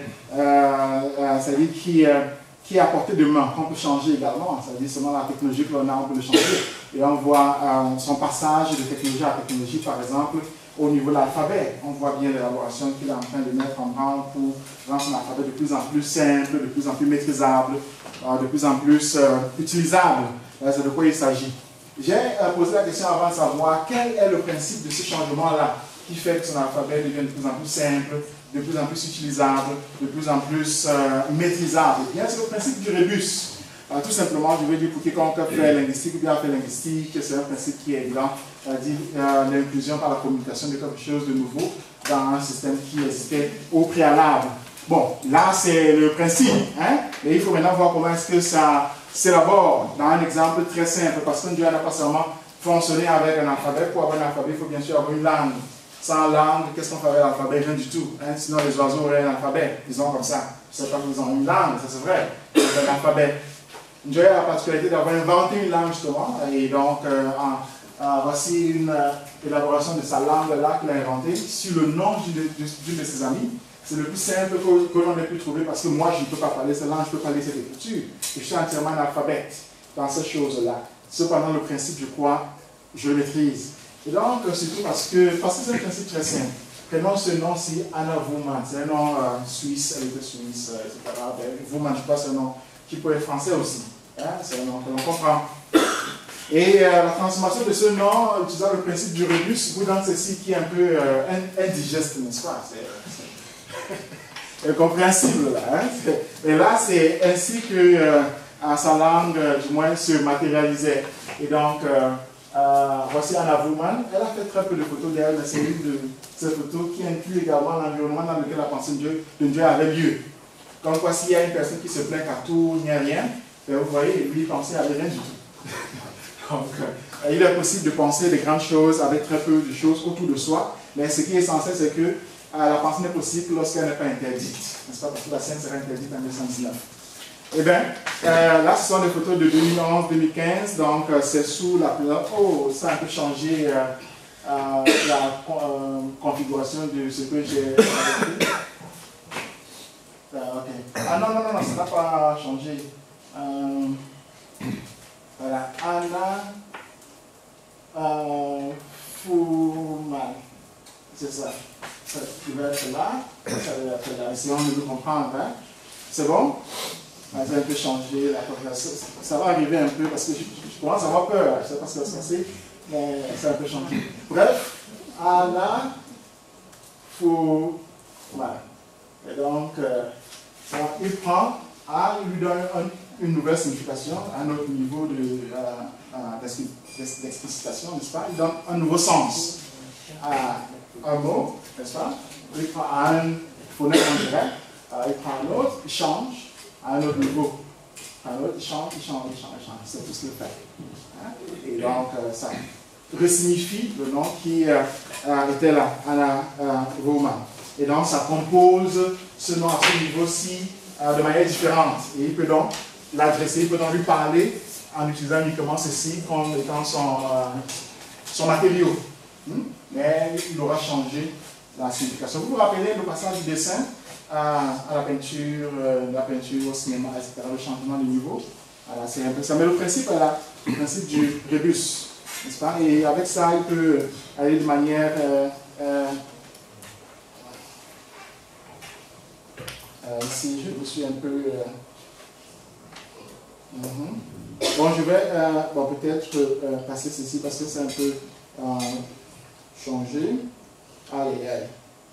qui est à portée de main, qu'on peut changer également. C'est-à-dire selon la technologie que l'on a, on peut le changer. Et on voit son passage de technologie à technologie, par exemple, au niveau de l'alphabet. On voit bien l'élaboration qu'il est en train de mettre en branle pour rendre son alphabet de plus en plus simple, de plus en plus maîtrisable, de plus en plus utilisable. C'est de quoi il s'agit. J'ai posé la question avant de savoir quel est le principe de ce changement-là qui fait que son alphabet devient de plus en plus simple, de plus en plus utilisable, de plus en plus maîtrisable. Bien, c'est le principe du rébus. Tout simplement, je veux dire, pour quiconque fait linguistique ou bien fait linguistique, c'est un principe qui est évident, c'est-à-dire l'inclusion par la communication de quelque chose de nouveau dans un système qui existait au préalable. Bon, là, c'est le principe, hein? Mais il faut maintenant voir comment est-ce que ça s'élabore dans un exemple très simple, parce qu'on n'a pas seulement fonctionné avec un alphabet. Pour avoir un alphabet, il faut bien sûr avoir une langue. Sans langue, qu'est-ce qu'on fait avec l'alphabet? Rien du tout. Hein? Sinon, les oiseaux auraient un alphabet. Ils ont comme ça. Je ne sais pas qu'ils ont une langue, ça c'est vrai. Un alphabet. Dieu a la particularité d'avoir inventé une langue, justement. Et donc, voici une élaboration de sa langue-là qu'il a inventée sur le nom d'une de ses amis. C'est le plus simple que l'on ait pu trouver parce que moi, je ne peux pas parler cette langue, je ne peux pas lire cette écriture. Et je suis entièrement analphabète dans ces choses-là. Cependant, le principe, je crois, je le maîtrise. Et donc, surtout parce que c'est un principe très simple. Prenons ce nom-ci, Anna Wuman. C'est un nom suisse, elle était suisse, etc. Wuman, je crois, c'est un nom qui peut être français aussi. Hein? C'est un nom que l'on comprend. Et la transformation de ce nom, utilisant le principe du rebus, vous donne ceci qui est un peu indigeste, n'est-ce pas? C'est incompréhensible, là. Hein? Et là, c'est ainsi que sa langue, du moins, se matérialisait. Et donc, voici Anna Wuman. Elle a fait très peu de photos d'elle, mais c'est une de ces photos qui inclut également l'environnement dans lequel la pensée de Dieu avait lieu. Comme quoi, s'il y a une personne qui se plaint qu'à tout, il n'y a rien, ben vous voyez, lui, penser à rien du tout. Donc, il est possible de penser des grandes choses avec très peu de choses autour de soi, mais ce qui est essentiel, c'est que la pensée n'est possible lorsqu'elle n'est pas interdite. N'est-ce pas? Parce que la scène sera interdite en 1919. Eh bien, là, ce sont des photos de 2011-2015, donc c'est sous la... Oh, ça a un peu changé la configuration de ce que j'ai adopté. Ok. Ah non, ça n'a pas changé. Voilà, Anna Wuman. C'est ça. Ça devait être là. Ça devait être là. Essayons de le comprendre. Hein. C'est bon? Ça a un peu changé. Ça va arriver un peu parce que je commence à avoir peur. Je ne sais pas ce qui va se passer, mais ça a un peu changé. Bref, Anna faut... Voilà. Et donc, il prend A, il lui donne une nouvelle signification, un autre niveau d'explicitation, n'est-ce pas? Il donne un nouveau sens à un mot, n'est-ce pas? Il prend un phonème en direct, il prend un autre, il change à un autre niveau. Un autre, il change. C'est tout ce qu'il fait. Hein? Et donc, ça resignifie le nom qui était là, Anna Roman. Et donc, ça compose ce nom à ce niveau-ci de manière différente. Et il peut donc l'adresser, il peut donc lui parler en utilisant uniquement ceci comme étant son matériau. Mais il aura changé la signification. Vous vous rappelez le passage du dessin à la peinture au cinéma, etc., le changement de niveau. Voilà, c'est un peu ça. Mais le principe est là, le principe du rébus, n'est-ce pas? Et avec ça, il peut aller de manière... ici, je suis un peu... Bon, je vais peut-être passer ceci parce que c'est un peu changé. Aïe.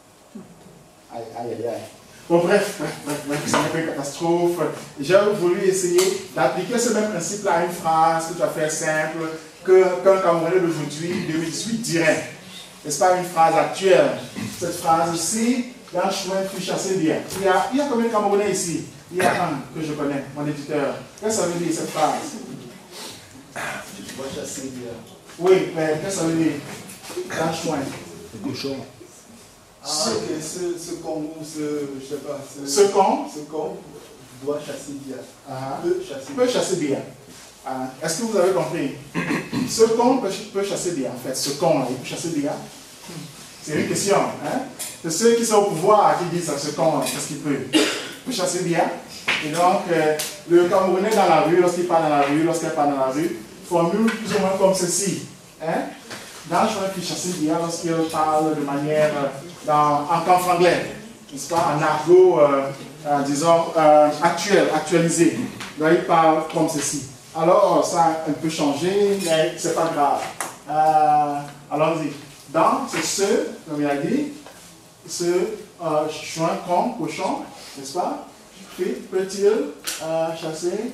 Bon, bref, c'est un peu une catastrophe. J'ai voulu essayer d'appliquer ce même principe-là à une phrase tout à fait simple qu'un Camerounais d'aujourd'hui, 2018, dirait. N'est-ce pas une phrase actuelle? Cette phrase-ci, dans le chemin, tu chassais bien. Il y a combien de Camerounais ici? Il y a un que je connais, mon éditeur. Qu'est-ce que ça veut dire cette phrase? Tu dois chasser bien. Oui, mais qu'est-ce que ça veut dire? Dans le chemin. Le cochon. Ah, ok, ce con ou je sais pas. Ce con doit chasser bien. Peut chasser bien. Est-ce que vous avez compris? Ce con peut chasser bien, en fait. Ce con, il peut chasser bien. C'est une question. Hein? C'est ceux qui sont au pouvoir qui disent ça, ce con, qu'est-ce qu'il peut? Il peut chasser bien. Et donc, le Camerounais dans la rue, lorsqu'il part dans la rue, lorsqu'elle part dans la rue, formule plus ou moins comme ceci. Hein? Dans le chemin, il chasse bien lorsqu'il parle de manière en camp franglais, n'est-ce pas, en argot, disons, actualisé. Là, il parle comme ceci. Alors, ça a un peu changé, mais c'est pas grave. Allons-y. Dans, c'est ce, comme il a dit, ce chouin, con, cochon, n'est-ce pas? Peut-il chasser?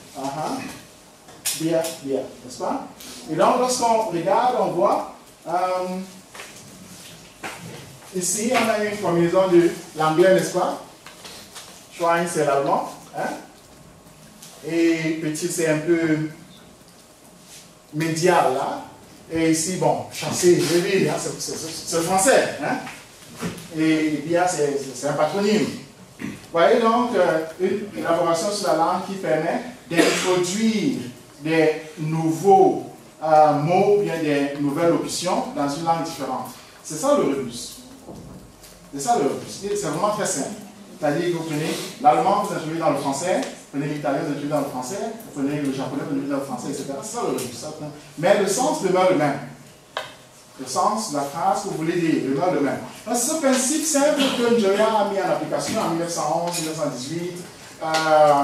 Bien, n'est-ce pas? Et donc, lorsqu'on regarde, on voit, ici, on a une combinaison de l'anglais, n'est-ce pas? Schwein, c'est l'allemand. Hein? Et petit, c'est un peu médial, là. Et ici, bon, chasser, je hein, c'est français. Hein? Et bien, c'est un patronyme. Vous voyez donc une élaboration sur la langue qui permet d'introduire des nouveaux mots, bien des nouvelles locutions dans une langue différente. C'est ça le rebus. C'est ça le rebus. C'est vraiment très simple. C'est-à-dire que vous prenez l'allemand, vous introduisez dans le français, vous prenez l'italien, vous introduisez dans le français, vous prenez le japonais, vous introduisez dans le français, etc. C'est ça le rebus. Mais le sens demeure le même. Le sens de la phrase que vous voulez dire demeure le même. C'est ce principe simple que Njoya a mis en application en 1911, 1918, en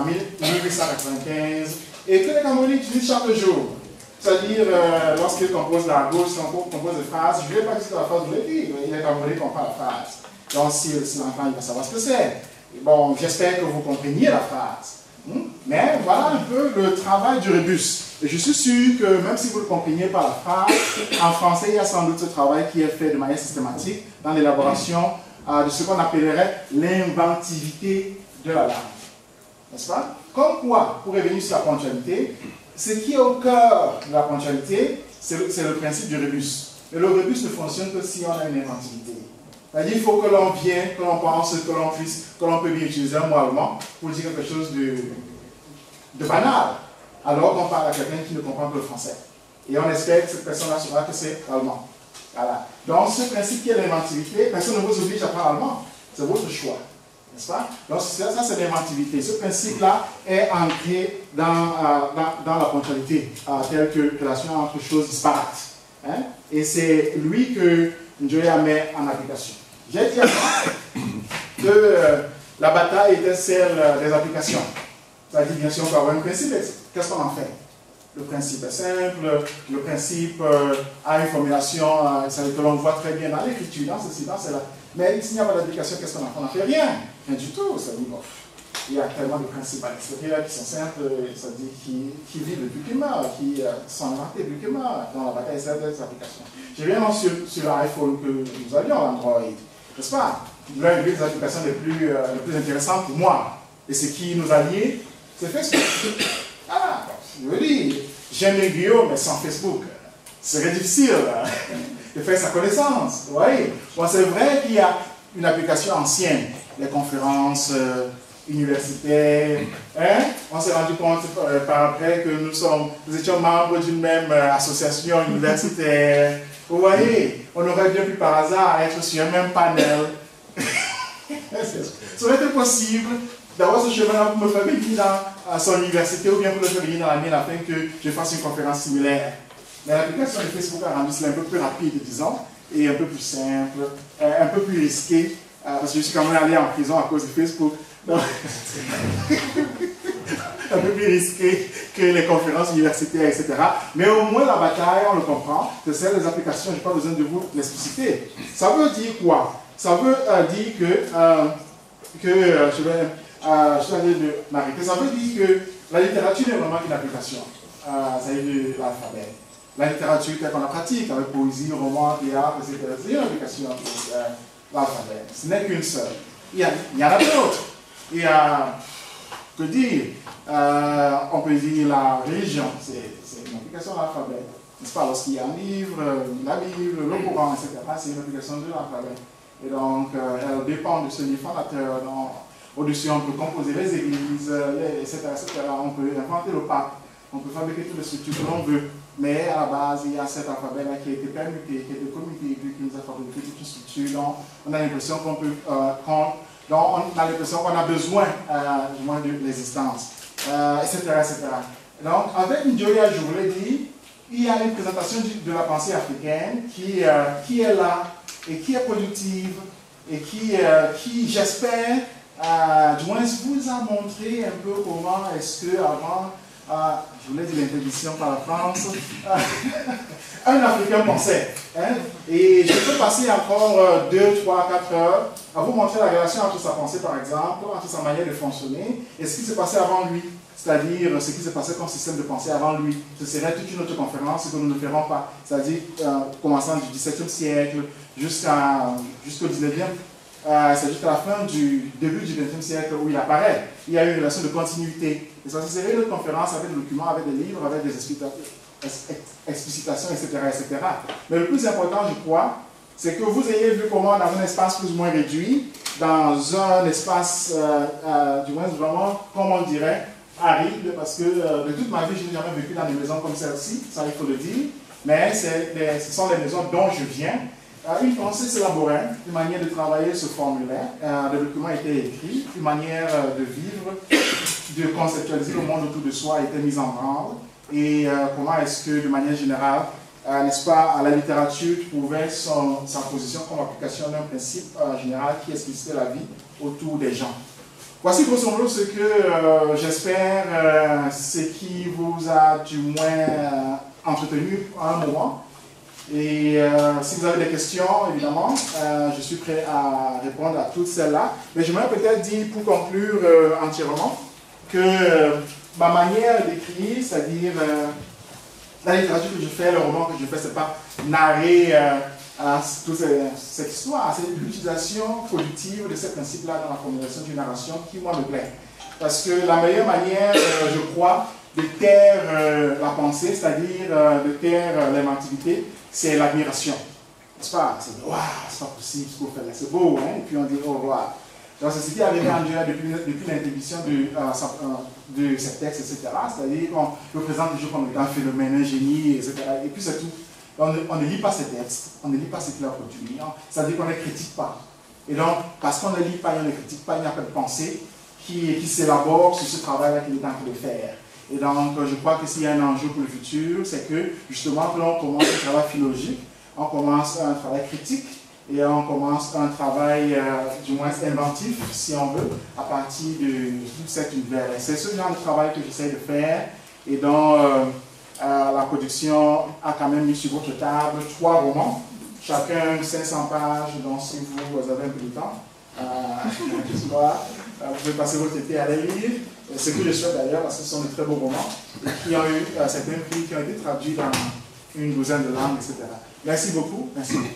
1895, et que les Camerounais utilisent chaque jour. C'est-à-dire, lorsqu'ils composent la gauche, si on compose des phrases, je ne vais pas dire que la phrase vous l'avez dit, il est Camerounais comprend la phrase. Donc, si l'enfant il va savoir ce que c'est. Bon, j'espère que vous compreniez la phrase. Mais voilà un peu le travail du rebus. Et je suis sûr que même si vous ne compreniez pas la phrase, en français, il y a sans doute ce travail qui est fait de manière systématique dans l'élaboration de ce qu'on appellerait l'inventivité de la langue. N'est-ce pas? Comme quoi, pour revenir sur la ponctualité, ce qui est au cœur de la ponctualité, c'est le principe du rebus. Et le rebus ne fonctionne que si on a une inventivité. C'est-à-dire qu'il faut que l'on vienne, que l'on pense, que l'on puisse, que l'on peut bien utiliser un mot allemand pour dire quelque chose de banal, alors qu'on parle à quelqu'un qui ne comprend que le français. Et on espère que cette personne-là saura que c'est allemand. Voilà. Donc, ce principe qui est l'inventivité, personne ne vous oblige à parler allemand. C'est votre choix. N'est-ce pas? Donc, ça c'est l'inventivité. Ce principe-là est ancré dans la ponctualité, telle que relation entre choses disparates. Hein? Et c'est lui que Njoya met en application. J'ai dit avant que la bataille était celle des applications. C'est-à-dire, bien sûr, on peut avoir un principe. Qu'est-ce qu'on en fait? Le principe est simple, le principe a une formulation que l'on voit très bien dans l'écriture, dans ceci, dans cela. Mais s'il n'y a pas d'application, qu'est-ce qu'on a? On n'en fait rien. Rien du tout. Ça dit, bon, il y a tellement de principes à l'extérieur qui sont simples, ça dit qui vivent depuis qu'ils meurent, qui sont inventés depuis qu'ils meurent. Dans la bataille, c'est des applications. Je viens sur l'iPhone que nous avions, Android, n'est-ce pas? L'une des applications les plus intéressantes pour moi. Et ce qui nous a liés, c'est Facebook. Ah, je veux dire, j'aime les Guillaume, mais sans Facebook, c'est très difficile de faire sa connaissance. Vous voyez? Bon, c'est vrai qu'il y a une application ancienne, les conférences universitaires. Hein? On s'est rendu compte par après que nous étions membres d'une même association universitaire. Vous voyez? On aurait bien pu par hasard être sur un même panel. Ça aurait été possible d'avoir ce chemin-là pour me faire venir dans son université ou bien pour le faire venir dans la mienne afin que je fasse une conférence similaire. Mais l'application de Facebook a rendu cela un peu plus rapide, disons, et un peu plus simple, un peu plus risqué, parce que je suis quand même allé en prison à cause de Facebook. Donc, un peu plus risqué que les conférences universitaires, etc. Mais au moins la bataille, on le comprend, c'est celle des applications, je n'ai pas besoin de vous l'expliciter. Ça veut dire quoi? Ça veut dire que je vais de m'arrêter. Ça veut dire que la littérature est vraiment une application. Ça veut dire l'alphabet. La littérature telle qu'on la pratique, avec poésie, roman, théâtre, etc. C'est une application de l'alphabet. Ce n'est qu'une seule. Il y en a d'autres. Il y a, que dire, on peut dire la religion, c'est une application de l'alphabet. N'est-ce pas? Lorsqu'il y a un livre, la Bible, le Coran, etc., c'est une application de l'alphabet. Et donc, elle dépend de ce livre fondateur. Au-dessus, on peut composer les églises, etc., etc. On peut inventer le pape, on peut fabriquer toutes les structures que l'on veut. Mais à la base, il y a cet alphabet-là qui a été permuté, qui a été commuté, qui nous a fabriqué toute une structure. Donc, on a l'impression qu'on peut, on a l'impression qu'on a besoin, du moins, de l'existence, etc., etc. Donc, avec Njoya, je voulais dire, il y a une présentation de la pensée africaine qui est là et qui est productive et qui j'espère, du moins, vous a montré un peu comment est-ce que avant, je voulais dire l'interdiction par la France, un Africain pensait. Hein? Et je peux passer encore 2, 3, 4 heures à vous montrer la relation entre sa pensée, par exemple, entre sa manière de fonctionner et ce qui s'est passé avant lui. C'est-à-dire ce qui s'est passé comme système de pensée avant lui. Ce serait toute une autre conférence que nous ne ferons pas. C'est-à-dire commençant du XVIIe siècle jusqu'au XIXe. C'est jusqu'à la fin du début du XXe siècle où il apparaît. Il y a une relation de continuité. Et ça serait une autre conférence avec des documents, avec des livres, avec des explicitations, etc., etc. Mais le plus important, je crois, c'est que vous ayez vu comment dans un espace plus ou moins réduit, dans un espace, du moins vraiment, comme on dirait, aride, parce que de toute ma vie, je n'ai jamais vécu dans des maisons comme celle-ci, ça il faut le dire, mais ce sont les maisons dont je viens. Une pensée s'élaborait, une manière de travailler se formulait, le document était écrit, une manière de vivre, de conceptualiser le monde autour de soi était mise en branle, et comment est-ce que, de manière générale, n'est-ce pas, la littérature trouvait sa position comme application d'un principe général qui explicitait la vie autour des gens. Voici grosso modo ce que j'espère, ce qui vous a du moins entretenu à un moment. Et si vous avez des questions, évidemment, je suis prêt à répondre à toutes celles-là. Mais j'aimerais peut-être dire, pour conclure entièrement, que ma manière d'écrire, c'est-à-dire la littérature que je fais, le roman que je fais, c'est pas narrer toute cette histoire, c'est l'utilisation productive de ces principes-là dans la formulation d'une narration qui, moi, me plaît. Parce que la meilleure manière, je crois, de taire la pensée, c'est-à-dire de taire l'inventivité, c'est l'admiration. N'est-ce pas? C'est waouh, c'est pas possible ce qu'on fait là, c'est beau, hein? Et puis on dit au revoir. Donc c'est ce qui est arrivé à Angela depuis l'introduction de ces textes, etc. C'est-à-dire qu'on le présente toujours comme un phénomène, un génie, etc. Et puis c'est tout. On ne lit pas ces textes, on ne lit pas ce qu'il a produit, c'est-à-dire qu'on ne les critique pas. Et donc, parce qu'on ne lit pas et on ne les critique pas, il n'y a pas de pensée qui s'élabore sur ce travail-là qu'il est en train de faire. Et donc, je crois que s'il y a un enjeu pour le futur, c'est que, justement, que l'on commence un travail philologique, on commence un travail critique, et on commence un travail, du moins inventif, si on veut, à partir de tout cet univers. C'est ce genre de travail que j'essaie de faire, et dont la production a quand même mis sur votre table 3 romans, chacun 500 pages, donc si vous avez un peu de temps, vous pouvez passer votre été à les lire. Ce que je souhaite d'ailleurs, parce que ce sont de très beaux romans, qui ont eu certains prix qui ont été traduits dans une douzaine de langues, etc. Merci beaucoup. Merci beaucoup.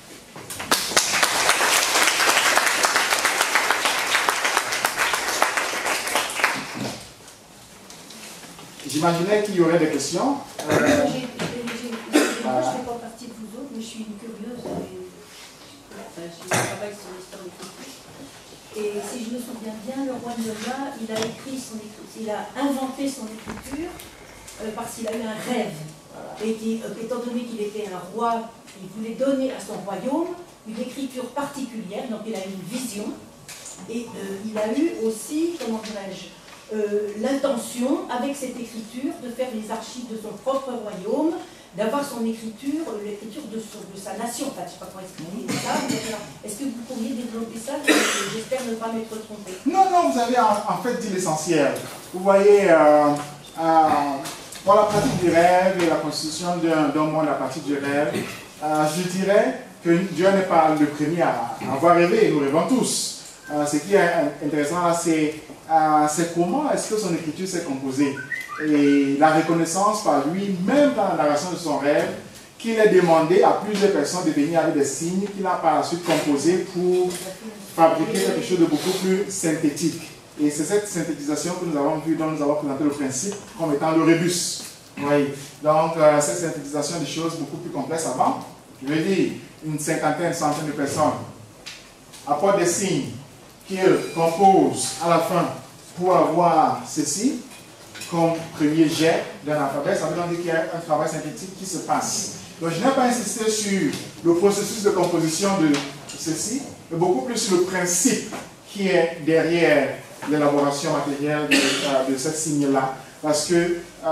J'imaginais qu'il y aurait des questions. Je ne fais pas partie de vous autres, mais je suis une curieuse. Je travaille sur l'histoire des cultures. Et si je me souviens bien, le roi Noma, il a inventé son écriture parce qu'il a eu un rêve. Et étant donné qu'il était un roi, il voulait donner à son royaume une écriture particulière, donc il a eu une vision. Et il a eu aussi, comment dirais-je, l'intention, avec cette écriture, de faire les archives de son propre royaume, d'avoir son écriture, l'écriture de sa nation. Enfin, je ne sais pas comment expliquer ça. Est-ce que vous pourriez développer ça? J'espère ne pas m'être trompé. Non, non, vous avez en fait dit l'essentiel. Vous voyez, pour la pratique du rêve et la constitution d'un monde à partir du rêve, je dirais que Dieu n'est pas le premier à avoir rêvé, nous rêvons tous. Ce qui est intéressant là, c'est comment est-ce que son écriture s'est composée. Et la reconnaissance par lui, même dans la narration de son rêve, qu'il ait demandé à plusieurs personnes de venir avec des signes qu'il a par la suite composés pour fabriquer quelque chose de beaucoup plus synthétique. Et c'est cette synthétisation que nous avons vue, dont nous avons présenté le principe comme étant le rébus. Oui. Donc, cette synthétisation des choses beaucoup plus complexes avant, je veux dire, une cinquantaine, centaine de personnes apportent des signes qu'ils composent à la fin pour avoir ceci comme premier jet d'un alphabet. Ça veut dire qu'il y a un travail synthétique qui se passe. Donc, je n'ai pas insisté sur le processus de composition de ceci, mais beaucoup plus sur le principe qui est derrière l'élaboration matérielle de ce signe-là. Parce que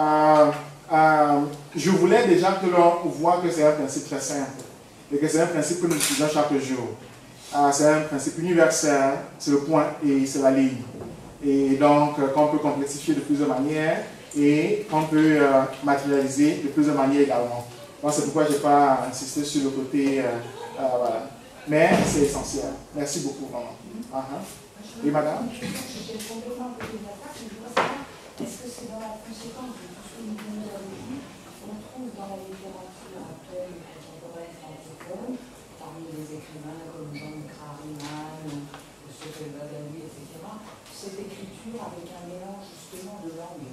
je voulais déjà que l'on voit que c'est un principe très simple et que c'est un principe que nous utilisons chaque jour. C'est un principe universel, c'est le point et c'est la ligne. Et donc, qu'on peut complexifier de plusieurs manières et qu'on peut matérialiser de plusieurs manières également. Donc, c'est pourquoi je n'ai pas insisté sur le côté, voilà. Mais c'est essentiel. Merci beaucoup, vraiment. Oui, madame? J'étais complètement à côté de la table, mais je voudrais savoir, est-ce que c'est dans la conséquence de tout ce que nous avons dit, qu'on trouve dans la littérature actuelle contemporaine francophone, parmi les écrivains comme Jean-Luc Rariman, Sophie Badawi, etc., cette écriture avec un mélange justement de langues?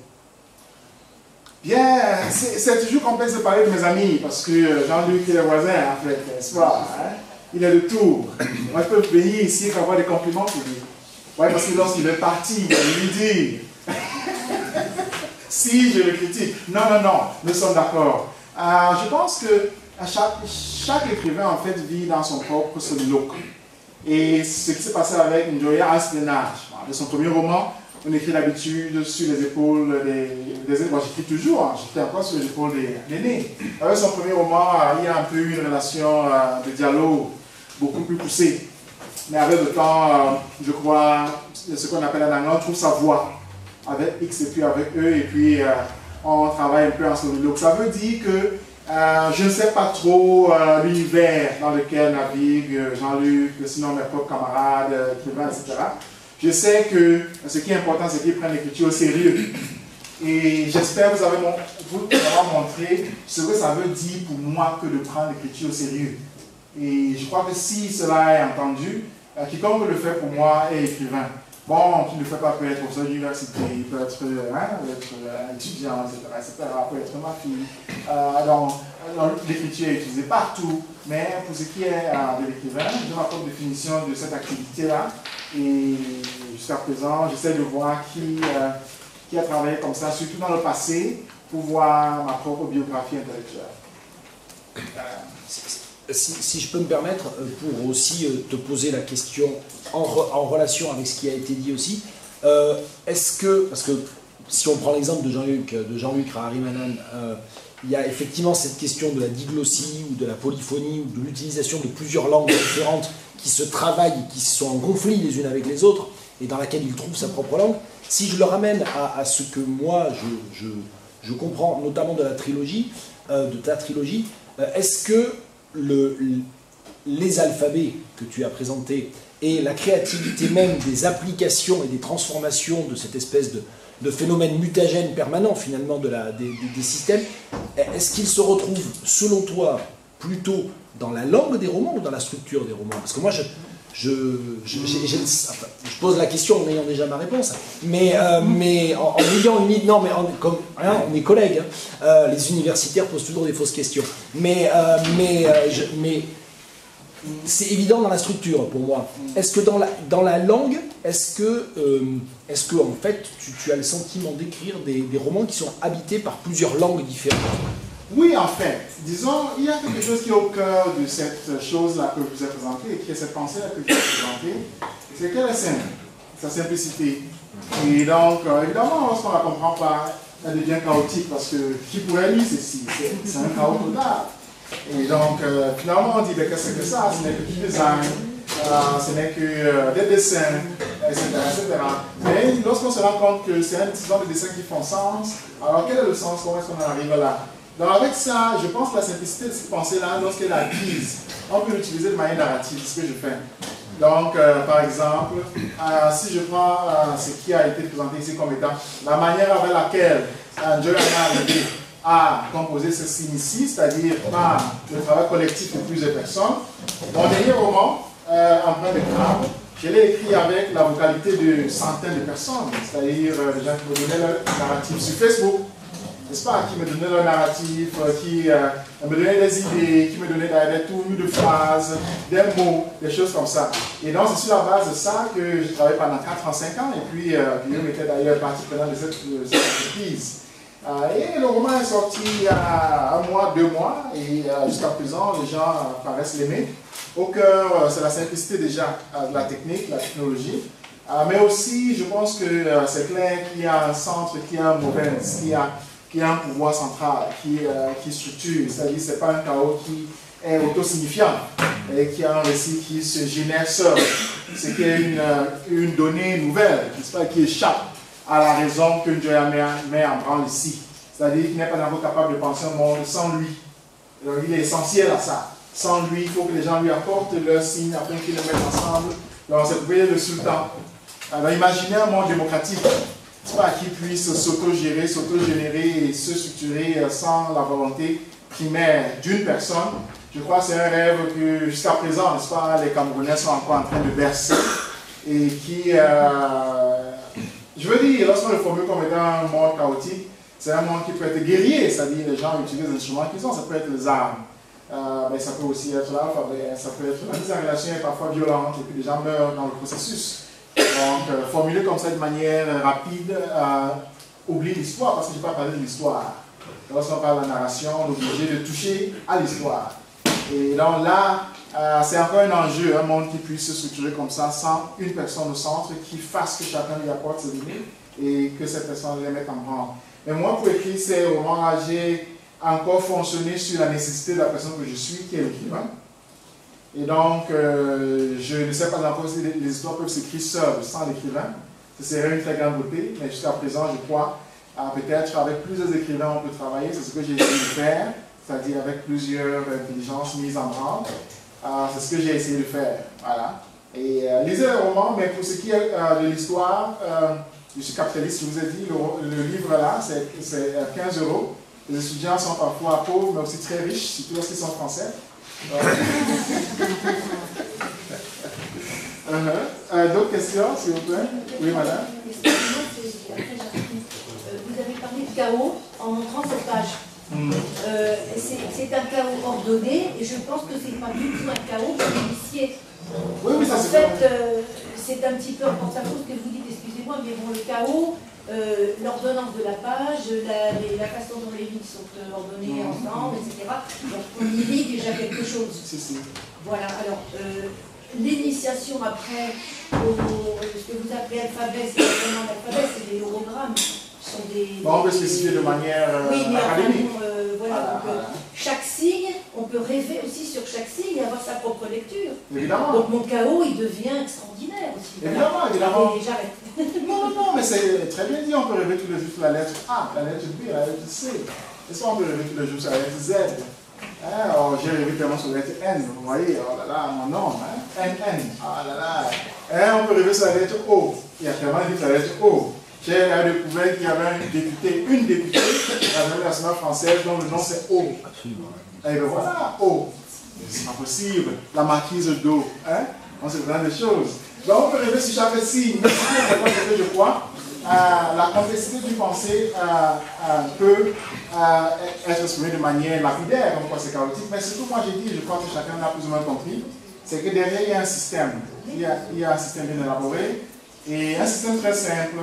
Bien, c'est toujours complexe de parler de mes amis, parce que Jean-Luc est le voisin, en fait, n'est-ce pas? Il est de Tours. Moi, je peux venir ici et avoir des compliments pour lui. Oui, parce que lorsqu'il est parti, il va lui dire si je le critique. Non, non, non, nous sommes d'accord. Je pense que chaque écrivain, en fait, vit dans son propre soliloque. Et ce qui s'est passé avec Njoya Aspenage, de son premier roman, on écrit d'habitude sur les épaules des moi j'écris toujours, j'écris encore sur les épaules des nés. Avec son premier roman, il y a un peu eu une relation de dialogue beaucoup plus poussée. Mais avec le temps, je crois, ce qu'on appelle en anglais, on trouve sa voix avec X et puis avec E, et puis on travaille un peu en soliloque. Ça veut dire que je ne sais pas trop l'univers dans lequel navigue Jean-Luc, sinon mes propres camarades, écrivains, etc. Je sais que ce qui est important, c'est qu'ils prennent l'écriture au sérieux. Et j'espère que vous avoir montré ce que ça veut dire pour moi que de prendre l'écriture au sérieux. Et je crois que si cela est entendu, quiconque le fait pour moi est écrivain. Bon, qui ne le fait pas peut être professeur d'université, peut être étudiant, etc., peut être ma fille. Donc, l'écriture est utilisée partout, mais pour ce qui est de l'écrivain, j'ai ma propre définition de cette activité-là. Et jusqu'à présent, j'essaie de voir qui a travaillé comme ça, surtout dans le passé, pour voir ma propre biographie intellectuelle. Si je peux me permettre, pour aussi te poser la question en relation avec ce qui a été dit aussi, est-ce que, parce que si on prend l'exemple de Jean-Luc Raharimanan, il y a effectivement cette question de la diglossie ou de la polyphonie ou de l'utilisation de plusieurs langues différentes qui se travaillent, qui sont en conflit les unes avec les autres et dans laquelle il trouve sa propre langue. Si je le ramène à ce que moi je comprends, notamment de la trilogie, est-ce que les alphabets que tu as présentés et la créativité même des applications et des transformations de cette espèce de phénomène mutagène permanent finalement des systèmes, est-ce qu'ils se retrouvent selon toi plutôt dans la langue des romans ou dans la structure des romans? Parce que moi je pose la question en ayant déjà ma réponse, mais en ayant une idée, non mais comme hein, on est collègues, hein, les universitaires posent toujours des fausses questions, mais c'est évident dans la structure pour moi. Est-ce que dans la langue, est-ce que en fait tu as le sentiment d'écrire des romans qui sont habités par plusieurs langues différentes? Oui, en fait, disons, il y a quelque chose qui est au cœur de cette chose-là que je vous ai présentée, qui est cette pensée-là que je vous ai présentée, c'est qu'elle est simple, sa simplicité. Et donc, évidemment, lorsqu'on ne la comprend pas, elle devient chaotique, parce que qui pourrait lire ceci? C'est un chaos total. Et donc, finalement, on dit, ben, qu'est-ce que ça? Ce n'est que du design, ce n'est que des dessins, etc., etc. Mais lorsqu'on se rend compte que c'est un disons de dessins qui font sens, alors quel est le sens? Comment est-ce qu'on en arrive là? Donc avec ça, je pense que la simplicité de cette pensée-là, lorsqu'elle est acquise, on peut l'utiliser de manière narrative, c'est ce que je fais. Donc, par exemple, si je prends ce qui a été présenté ici comme étant la manière avec laquelle Joy a arrivé à composer ce signe ici, c'est-à-dire par le travail collectif de plusieurs personnes, mon dernier roman, Empreinte de crabe, je l'ai écrit avec la vocalité de centaines de personnes, c'est-à-dire des gens qui me donnaient leur narratif sur Facebook, n'est-ce pas, qui me donnaient leur narratif, qui me donnaient des idées, qui me donnaient des tournures de phrases, des mots, des choses comme ça. Et donc c'est sur la base de ça que j'ai travaillé pendant 4 ans, 5 ans, et puis Guillaume était d'ailleurs partie prenante de cette entreprise. Et le roman est sorti il y a 1 mois, 2 mois, et jusqu'à présent, les gens paraissent l'aimer. Au cœur, c'est la simplicité déjà de la technique, la technologie, mais aussi, je pense que c'est clair qu'il y a un centre, qu'il y a un moment, qu'il y a un pouvoir central qui structure, c'est-à-dire que ce n'est pas un chaos qui est auto-signifiant, et qui a un récit qui se génère seul. C'est qu'il y a une donnée nouvelle, qui échappe à la raison que Njoya met en branle ici. C'est-à-dire qu'il n'est pas d'abord capable de penser un monde sans lui. Donc, il est essentiel à ça. Sans lui, il faut que les gens lui apportent leurs signes afin qu'ils le mettent ensemble. Donc, c'est pour le sultan. Alors, imaginez un monde démocratique, qui puisse s'auto-gérer, s'auto-générer et se structurer sans la volonté primaire d'une personne. Je crois que c'est un rêve que jusqu'à présent, n'est-ce pas, les Camerounais sont encore en train de bercer et qui, je veux dire, lorsqu'on le formule comme étant un monde chaotique, c'est un monde qui peut être guerrier, c'est-à-dire les gens utilisent les instruments qu'ils ont, ça peut être les armes, mais ça peut aussi être l'alphabet, ça peut être la mise en relation est parfois violente et puis les gens meurent dans le processus. Donc, formuler comme ça de manière rapide oublie l'histoire, parce que je n'ai pas parlé de l'histoire. Lorsqu'on parle de la narration, on est obligé de toucher à l'histoire. Et donc là, c'est encore un enjeu, un monde qui puisse se structurer comme ça, sans une personne au centre, qui fasse que chacun lui apporte ses limites et que cette personne les mette en branle. Mais moi, pour écrire ces romans-là, j'ai encore fonctionné sur la nécessité de la personne que je suis, qui est l'écrivain. Et donc, je ne sais pas encore si les histoires peuvent s'écrire seules, sans l'écrivain. Ce serait une très grande beauté, mais jusqu'à présent, je crois, peut-être avec plusieurs écrivains, on peut travailler. C'est ce que j'ai essayé de faire, c'est-à-dire avec plusieurs intelligences mises en branle. C'est ce que j'ai essayé de faire. Voilà. Et lisez le roman, mais pour ce qui est de l'histoire, je suis capitaliste, je vous ai dit, le livre là, c'est 15 €. Les étudiants sont parfois pauvres, mais aussi très riches, surtout lorsqu'ils sont français. D'autres questions, s'il vous plaît? Oui, madame. Vous avez parlé de chaos en montrant cette page. C'est un chaos ordonné, et je pense que c'est pas du tout un chaos pour l'initié. Oui, ça en fait, c'est un petit peu en porte-à-faux ce que vous dites, excusez-moi, mais bon, le chaos, l'ordonnance de la page, la façon dont les lignes sont ordonnées ensemble, etc. Donc on y lit déjà quelque chose. Voilà, alors l'initiation après, ce que vous appelez alphabet, c'est vraiment l'alphabet, c'est des logogrammes. On peut spécifier de manière académique. Voilà, chaque signe, on peut rêver aussi sur chaque signe et avoir sa propre lecture. Évidemment. Donc mon chaos, il devient extraordinaire aussi. Évidemment, évidemment. Et j'arrête. Non, mais c'est très bien dit, on peut rêver tous les jours sur la lettre A, la lettre B, la lettre C. Est-ce qu'on peut rêver tous les jours sur la lettre Z? Oh, j'ai rêvé tellement sur la lettre N, vous voyez, oh là là, mon nom, hein? N, oh là là. On peut rêver sur la lettre O, il y a tellement dit sur la lettre O. J'ai découvert qu'il y avait une députée à l'Assemblée nationale française dont le nom c'est O. Et bien voilà, O. C'est pas possible. La marquise d'O. Hein? On sait plein de choses. Donc on peut rêver sur chaque signe. Mais ce que je crois, la complexité du pensée peut être exprimée de manière lapidaire, comme quoi c'est chaotique. Mais surtout, moi j'ai dit, je crois que chacun a plus ou moins compris, c'est que derrière il y a un système. Il y a un système bien élaboré et un système très simple.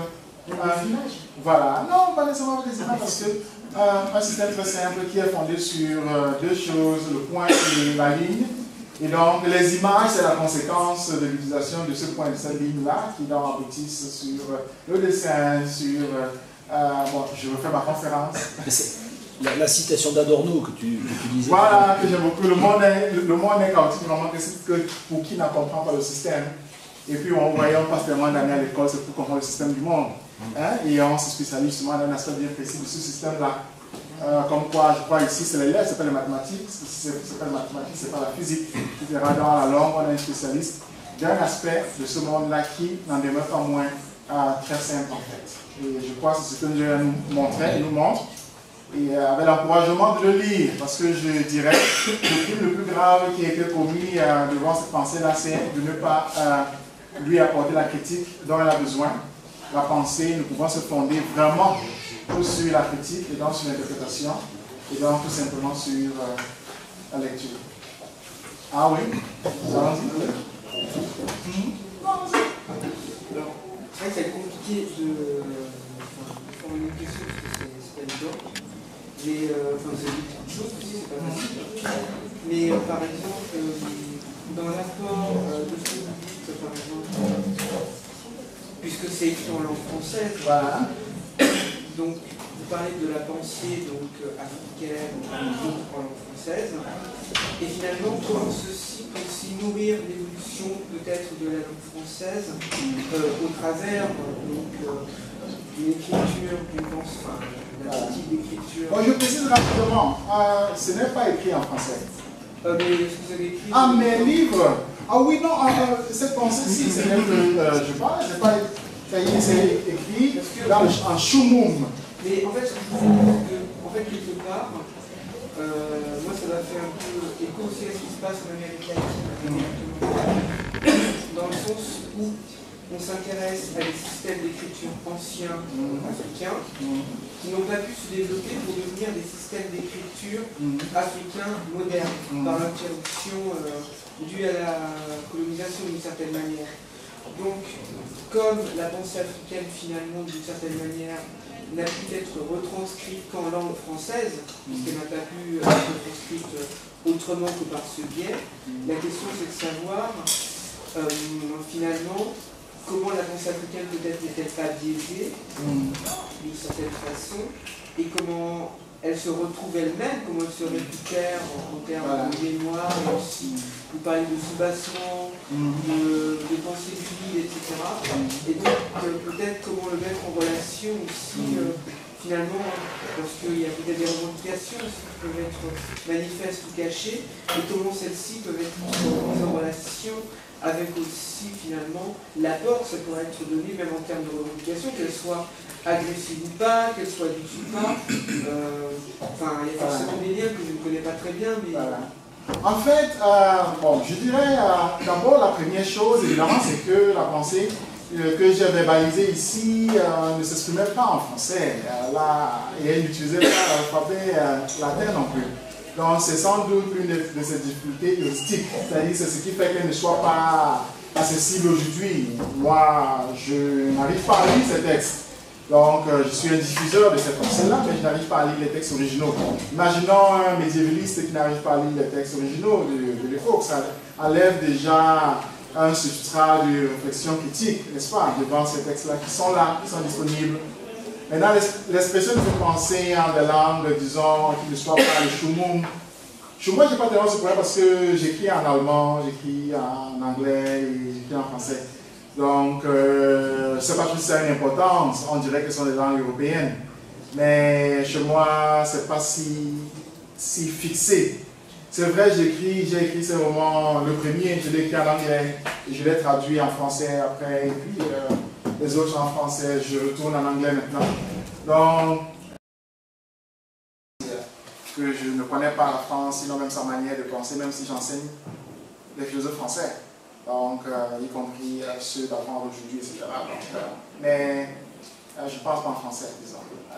Voilà, non, pas nécessairement des images, parce que un système très simple qui est fondé sur deux choses, le point et la ligne. Et donc, les images, c'est la conséquence de l'utilisation de ce point, de cette ligne-là, qui donc aboutissent sur le dessin, sur... bon, je refais ma conférence. La citation d'Adorno que tu disais. Voilà, que j'aime beaucoup. Le monde est chaotique, vraiment, que pour qui ne comprend pas le système. Et puis, on passe tellement d'années à l'école, c'est pour comprendre le système du monde. Hein? Et on se spécialise justement dans un aspect bien précis de ce système-là. Comme quoi, je crois ici, c'est les lettres, c'est pas les mathématiques. Si c'est pas les mathématiques, c'est pas la physique. Tu verras dans la langue, on a un spécialiste d'un aspect de ce monde-là qui n'en demeure pas moins très simple en fait. Et je crois que c'est ce que nous nous montrer, nous montre. Et avec l'encouragement de le lire, parce que je dirais que le crime le plus grave qui a été commis devant cette pensée-là, c'est de ne pas lui apporter la critique dont elle a besoin. La pensée, nous pouvons se fonder vraiment sur la critique et donc sur l'interprétation et donc tout simplement sur la lecture. Ah oui? Allons-y. Alors, c'est vrai que c'est compliqué de formuler une question parce que c'est pas évident. Mais, enfin, c'est des petites choses aussi, c'est pas facile. Mais par exemple, dans l'apport de ce que vous dites, par exemple, puisque c'est écrit en langue française, Voilà. donc vous parlez de la pensée donc, africaine en langue française, et finalement comment ceci peut aussi nourrir l'évolution peut-être de la langue française au travers d'une écriture, d'une pensée, enfin, d'un type d'écriture. Bon, je précise rapidement, ce n'est pas écrit en français. Mais est-ce que vous avez écrit? Ah, mes livres. Ah oui, non, cette pensée-ci, c'est même que je parle, c'est pas c'est écrit en Shumum. Mais en fait, ce que je veux dire, c'est que, en fait, quelque part, moi, ça m'a fait un peu écho aussi à ce qui se passe en Amérique latine, dans le sens où on s'intéresse à des systèmes d'écriture anciens africains qui n'ont pas pu se développer pour devenir des systèmes d'écriture africains modernes par l'interruption due à la colonisation d'une certaine manière. Donc, comme la pensée africaine finalement d'une certaine manière n'a pu être retranscrite qu'en langue française, puisqu'elle n'a pas pu être retranscrite autrement que par ce biais, la question c'est de savoir finalement comment la pensée africaine peut-être n'est-elle pas biaisée d'une certaine façon, et comment elle se retrouve elle-même, comment elle se récupère en termes de mémoire, et aussi vous parlez de soubassement, de pensée fluide, etc. Et donc peut-être comment le mettre en relation aussi finalement, parce qu'il y a peut-être des revendications aussi qui peuvent être manifestes ou cachées, et comment celles-ci peuvent être mises en relation avec aussi finalement l'apport que ça pourrait être donné même en termes de revendication, qu'elle soit agressive ou pas, qu'elle soit douce ou pas. Enfin, il y a forcément des liens que je ne connais pas très bien, mais... Voilà. En fait, bon, je dirais d'abord la première chose, évidemment, c'est que la pensée que j'ai verbalisée ici ne s'exprimait pas en français. Et elle n'utilisait pas l'alphabet latin non plus. Donc c'est sans doute une de ces difficultés heuristiques, c'est-à-dire c'est ce qui fait qu'elle ne soit pas accessible aujourd'hui. Moi, je n'arrive pas à lire ces textes. Donc je suis un diffuseur de cette pensée-là, mais je n'arrive pas à lire les textes originaux. Imaginons un médiévaliste qui n'arrive pas à lire les textes originaux de l'époque. Ça enlève déjà un substrat de réflexion critique, n'est-ce pas, devant ces textes-là qui sont là, qui sont disponibles. Maintenant, l'expression de penser en des langues, disons, qui ne soient pas le Shumum. Shumum, je n'ai pas tellement ce problème parce que j'écris en allemand, j'écris en anglais et j'écris en français. Donc, c'est pas tout ça une importance. On dirait que ce sont des langues européennes. Mais chez moi, c'est pas si fixé c'est vrai, j'ai écrit ce roman, le premier, je l'ai écrit en anglais, et je l'ai traduit en français après, et puis les autres en français, je retourne en anglais maintenant. Donc, que je ne connais pas la France, sinon même sa manière de penser, même si j'enseigne les philosophes français, donc y compris ceux d'avant, aujourd'hui, etc. Donc, mais je ne pense pas en français, disons.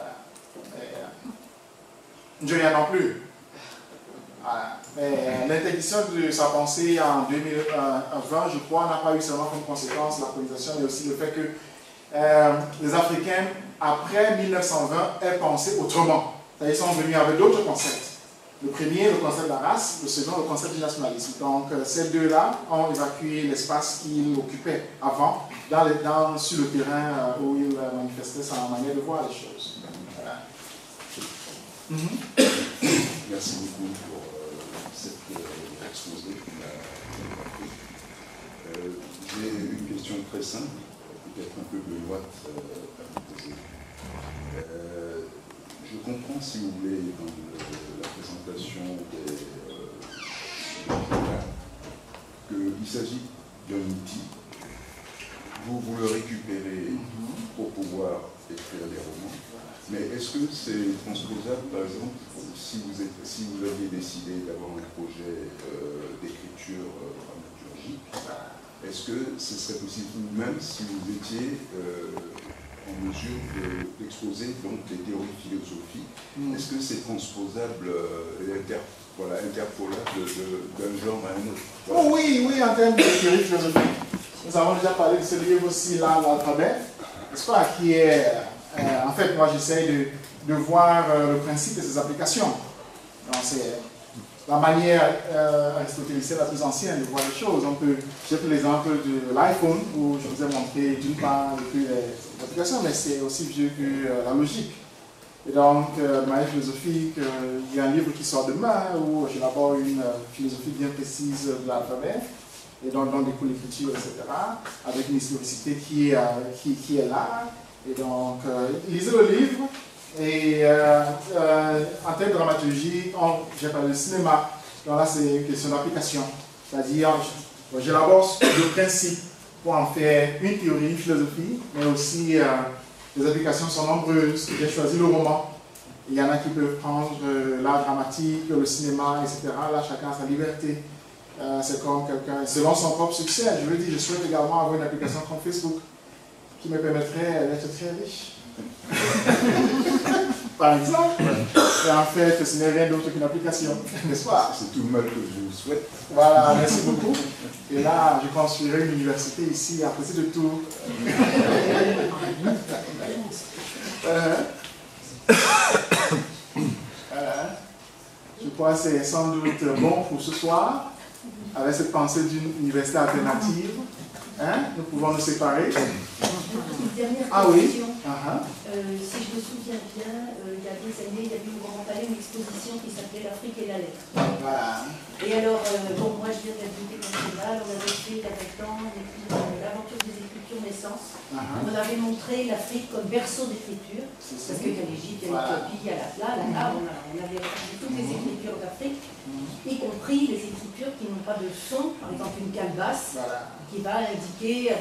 Julien non plus. Voilà. Mais l'interdiction de sa pensée en 2020, je crois, n'a pas eu seulement comme conséquence la colonisation, mais aussi le fait que les Africains, après 1920, aient pensé autrement. Ils sont venus avec d'autres concepts. Le premier, le concept de la race, le second, le concept du nationalisme. Donc, ces deux-là ont évacué l'espace qu'ils occupaient avant, sur le terrain où ils manifestaient sa manière de voir les choses. Voilà. Merci beaucoup pour cet exposé. J'ai une question très simple, peut-être un peu benoîte à vous poser. Je comprends, si vous voulez, dans la présentation des qu'il s'agit d'un outil. Vous le récupérez pour pouvoir écrire des romans. Mais est-ce que c'est transposable, par exemple, si vous aviez décidé d'avoir un projet d'écriture dramaturgique, est-ce que ce serait possible, même si vous étiez en mesure d'exposer donc des théories philosophiques, est-ce que c'est transposable interpolable d'un genre à un autre? Oh oui, en termes de théorie philosophique. Nous avons déjà parlé de ce livre aussi, là, l'alphabet, n'est-ce pas, qui est... en fait, moi, j'essaie de voir le principe de ses applications. C'est la manière aristotélicienne la plus ancienne de voir les choses. J'ai pris l'exemple de l'iPhone, où je vous ai montré d'une part les applications, mais c'est aussi vieux que la logique. Et donc, de manière philosophique, il y a un livre qui sort demain, où j'élabore une philosophie bien précise de l'alphabet, et donc des cours d'écriture, etc., avec une historicité qui est là. Et donc, lisez le livre, et en termes de dramaturgie, j'ai parlé de cinéma, donc là c'est une question d'application. C'est-à-dire, j'élabore le principe pour en faire une théorie, une philosophie, mais aussi les applications sont nombreuses. J'ai choisi le roman. Il y en a qui peuvent prendre l'art dramatique, le cinéma, etc. Là, chacun a sa liberté. C'est comme quelqu'un, selon son propre succès. Je veux dire, je souhaite également avoir une application comme Facebook qui me permettrait d'être très riche. Par exemple. Et en fait, ce n'est rien d'autre qu'une application, n'est-ce pas? C'est tout le mal que je vous souhaite. Voilà, merci beaucoup. Et là, je construirai une université ici, à côté de tout. Je crois que c'est sans doute bon pour ce soir, avec cette pensée d'une université alternative. Nous pouvons nous séparer. Une dernière question. Ah oui. Si je me souviens bien, il y a des années, il y avait au Grand Palais une exposition qui s'appelait l'Afrique et la lettre. Voilà. Et alors, moi je viens de la bibliothèque nationale, on avait fait il y a 20 ans l'aventure des écritures naissance. On avait montré l'Afrique comme berceau d'écriture, parce qu'il y a l'Égypte, il y a l'Éthiopie, il y a là, on avait regardé toutes les écritures d'Afrique, y compris les écritures qui n'ont pas de son, par exemple une calebasse, qui va indiquer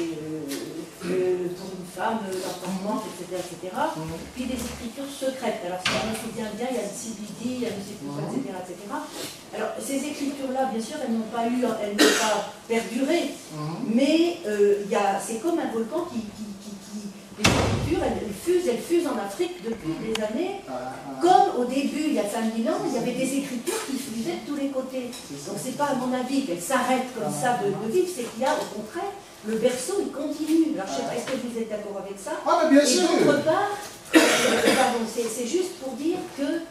pour une femme l'entendement, etc. Puis des écritures secrètes. Alors si je me souviens bien, il y a le CBD, il y a le sais plus quoi, etc. Alors ces écritures-là, bien sûr, elles n'ont pas perduré, mais c'est comme un volcan les écritures, elles fusent en Afrique depuis des années. Comme au début, il y a 5000 ans, il y avait des écritures qui fusaient de tous les côtés. Donc c'est pas à mon avis qu'elles s'arrêtent comme ça de vivre, c'est qu'il y a au contraire, le berceau il continue. Alors je sais pas, est-ce que vous êtes d'accord avec ça? Ah mais bien sûr. Et d'autre part, c'est juste pour dire que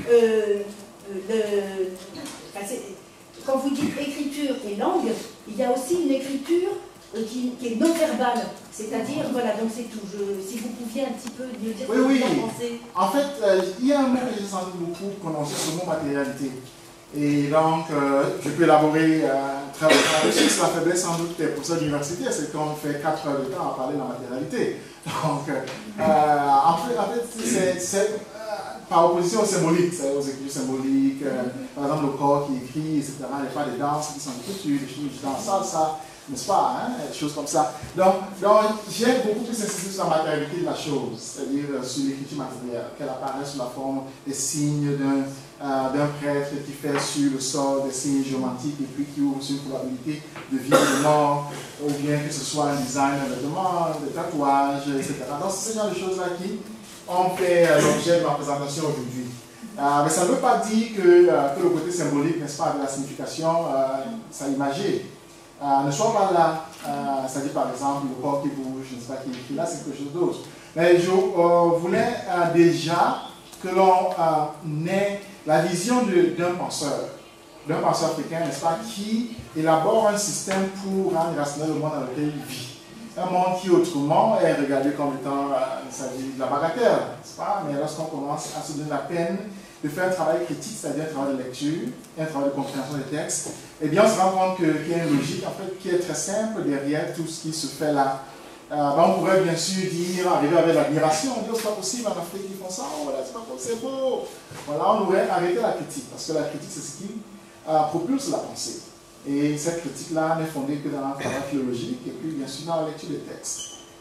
quand vous dites écriture et langue, il y a aussi une écriture qui est non verbale, c'est-à-dire, voilà, donc c'est tout. Si vous pouviez un petit peu me dire ce que vous en pensez. En fait, il y a un mot que j'ai senti beaucoup prononcer, ce mot matérialité. Et donc, je peux élaborer très longtemps dessus. C'est la faiblesse sans doute des professeurs d'université, c'est qu'on fait 4 heures de temps à parler de la matérialité. Donc, en fait par opposition au symbolique, c'est-à-dire aux écritures symboliques, par exemple le corps qui écrit, etc., les pas des danses qui sont écritures, les choses dans salsa, n'est-ce pas, hein, des choses comme ça. Donc j'ai beaucoup plus insisté sur la matérialité de la chose, c'est-à-dire sur l'écriture matérielle, qu'elle apparaît sous la forme des signes d'un prêtre qui fait sur le sol des signes géométriques et puis qui ouvre sur une probabilité de vie ou de mort, ou bien que ce soit un design de vêtements, de tatouages, etc. Donc c'est ce genre de choses-là qui ont fait l'objet de ma présentation aujourd'hui. Mais ça ne veut pas dire que le côté symbolique, n'est-ce pas, de la signification, ça imagé. Ne soit pas là, c'est-à-dire par exemple le corps qui bouge, n'est-ce pas, qui là, c'est quelque chose d'autre. Mais je voulais déjà que l'on ait la vision d'un penseur africain, n'est-ce pas, qui élabore un système pour rendre rationnel le monde dans lequel il vit. Un monde qui autrement est regardé comme étant, il s'agit de la bagatelle, n'est-ce pas, mais lorsqu'on commence à se donner la peine de faire un travail critique, c'est-à-dire un travail de lecture, un travail de compréhension des textes, eh bien on se rend compte qu'il y a une logique en fait, qui est très simple derrière tout ce qui se fait là. On pourrait bien sûr dire, arriver avec l'admiration, on dit, c'est pas possible en Afrique, ils font ça, oh, voilà, c'est pas possible, c'est beau. Voilà, on aurait arrêté la critique, parce que la critique, c'est ce qui propulse la pensée. Et cette critique-là n'est fondée que dans le travail philologique, et puis bien sûr dans la lecture des textes.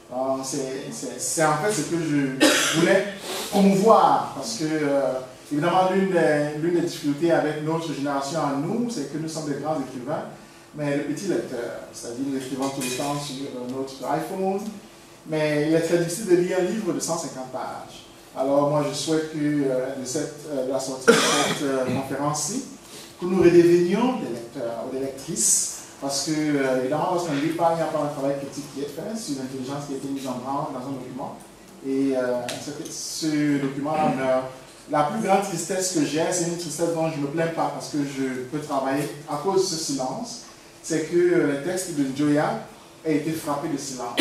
C'est en fait ce que je voulais promouvoir, parce que, évidemment, l'une des difficultés avec notre génération à nous, c'est que nous sommes des grands écrivains, mais le petit lecteur, c'est-à-dire nous écrivons tout le temps sur notre iPhone, mais il est très difficile de lire un livre de 150 pages. Alors moi je souhaite que de la sortie de cette conférence-ci, que nous redevenions des lecteurs ou des lectrices, parce que évidemment lorsqu'on ne lit pas, il n'y a pas un travail critique qui est fait sur l'intelligence qui a été mise en branle dans un document, et ce document-là meurt. La plus grande tristesse que j'ai, c'est une tristesse dont je ne me plains pas parce que je peux travailler à cause de ce silence, c'est que le texte de Njoya a été frappé de silence.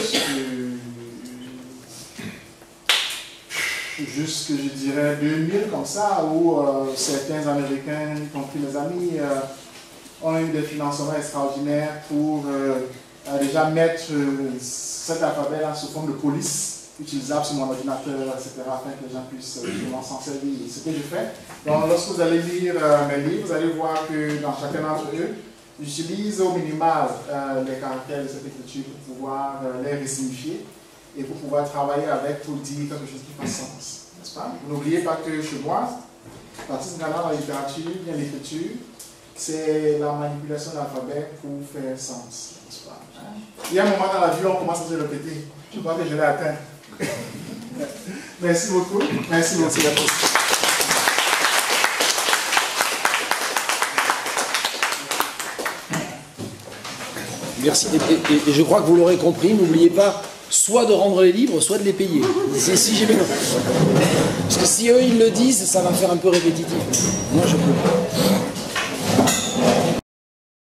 Jusque, je dirais, 2000 comme ça, où certains Américains, y compris mes amis, ont eu des financements extraordinaires pour déjà mettre cet alphabet-là sous forme de police utilisable sur mon ordinateur, etc., afin que les gens puissent s'en servir. Ce que je fais. Donc, lorsque vous allez lire mes livres, vous allez voir que dans chacun d'entre eux, j'utilise au minimal les caractères de cette écriture pour pouvoir les resignifier et pour pouvoir travailler avec pour dire quelque chose qui fasse sens. N'est-ce pas? N'oubliez pas que chez moi, l'artiste dans la littérature, bien l'écriture, c'est la manipulation de l'alphabet pour faire sens. N'est-ce pas? Il y a un moment dans la vie où on commence à se répéter. Je crois que je l'ai atteint. Merci beaucoup. Merci beaucoup. Merci. Et je crois que vous l'aurez compris, n'oubliez pas soit de rendre les livres, soit de les payer. C'est si j'ai bien compris. Parce que si eux ils le disent, ça va faire un peu répétitif. Moi je peux.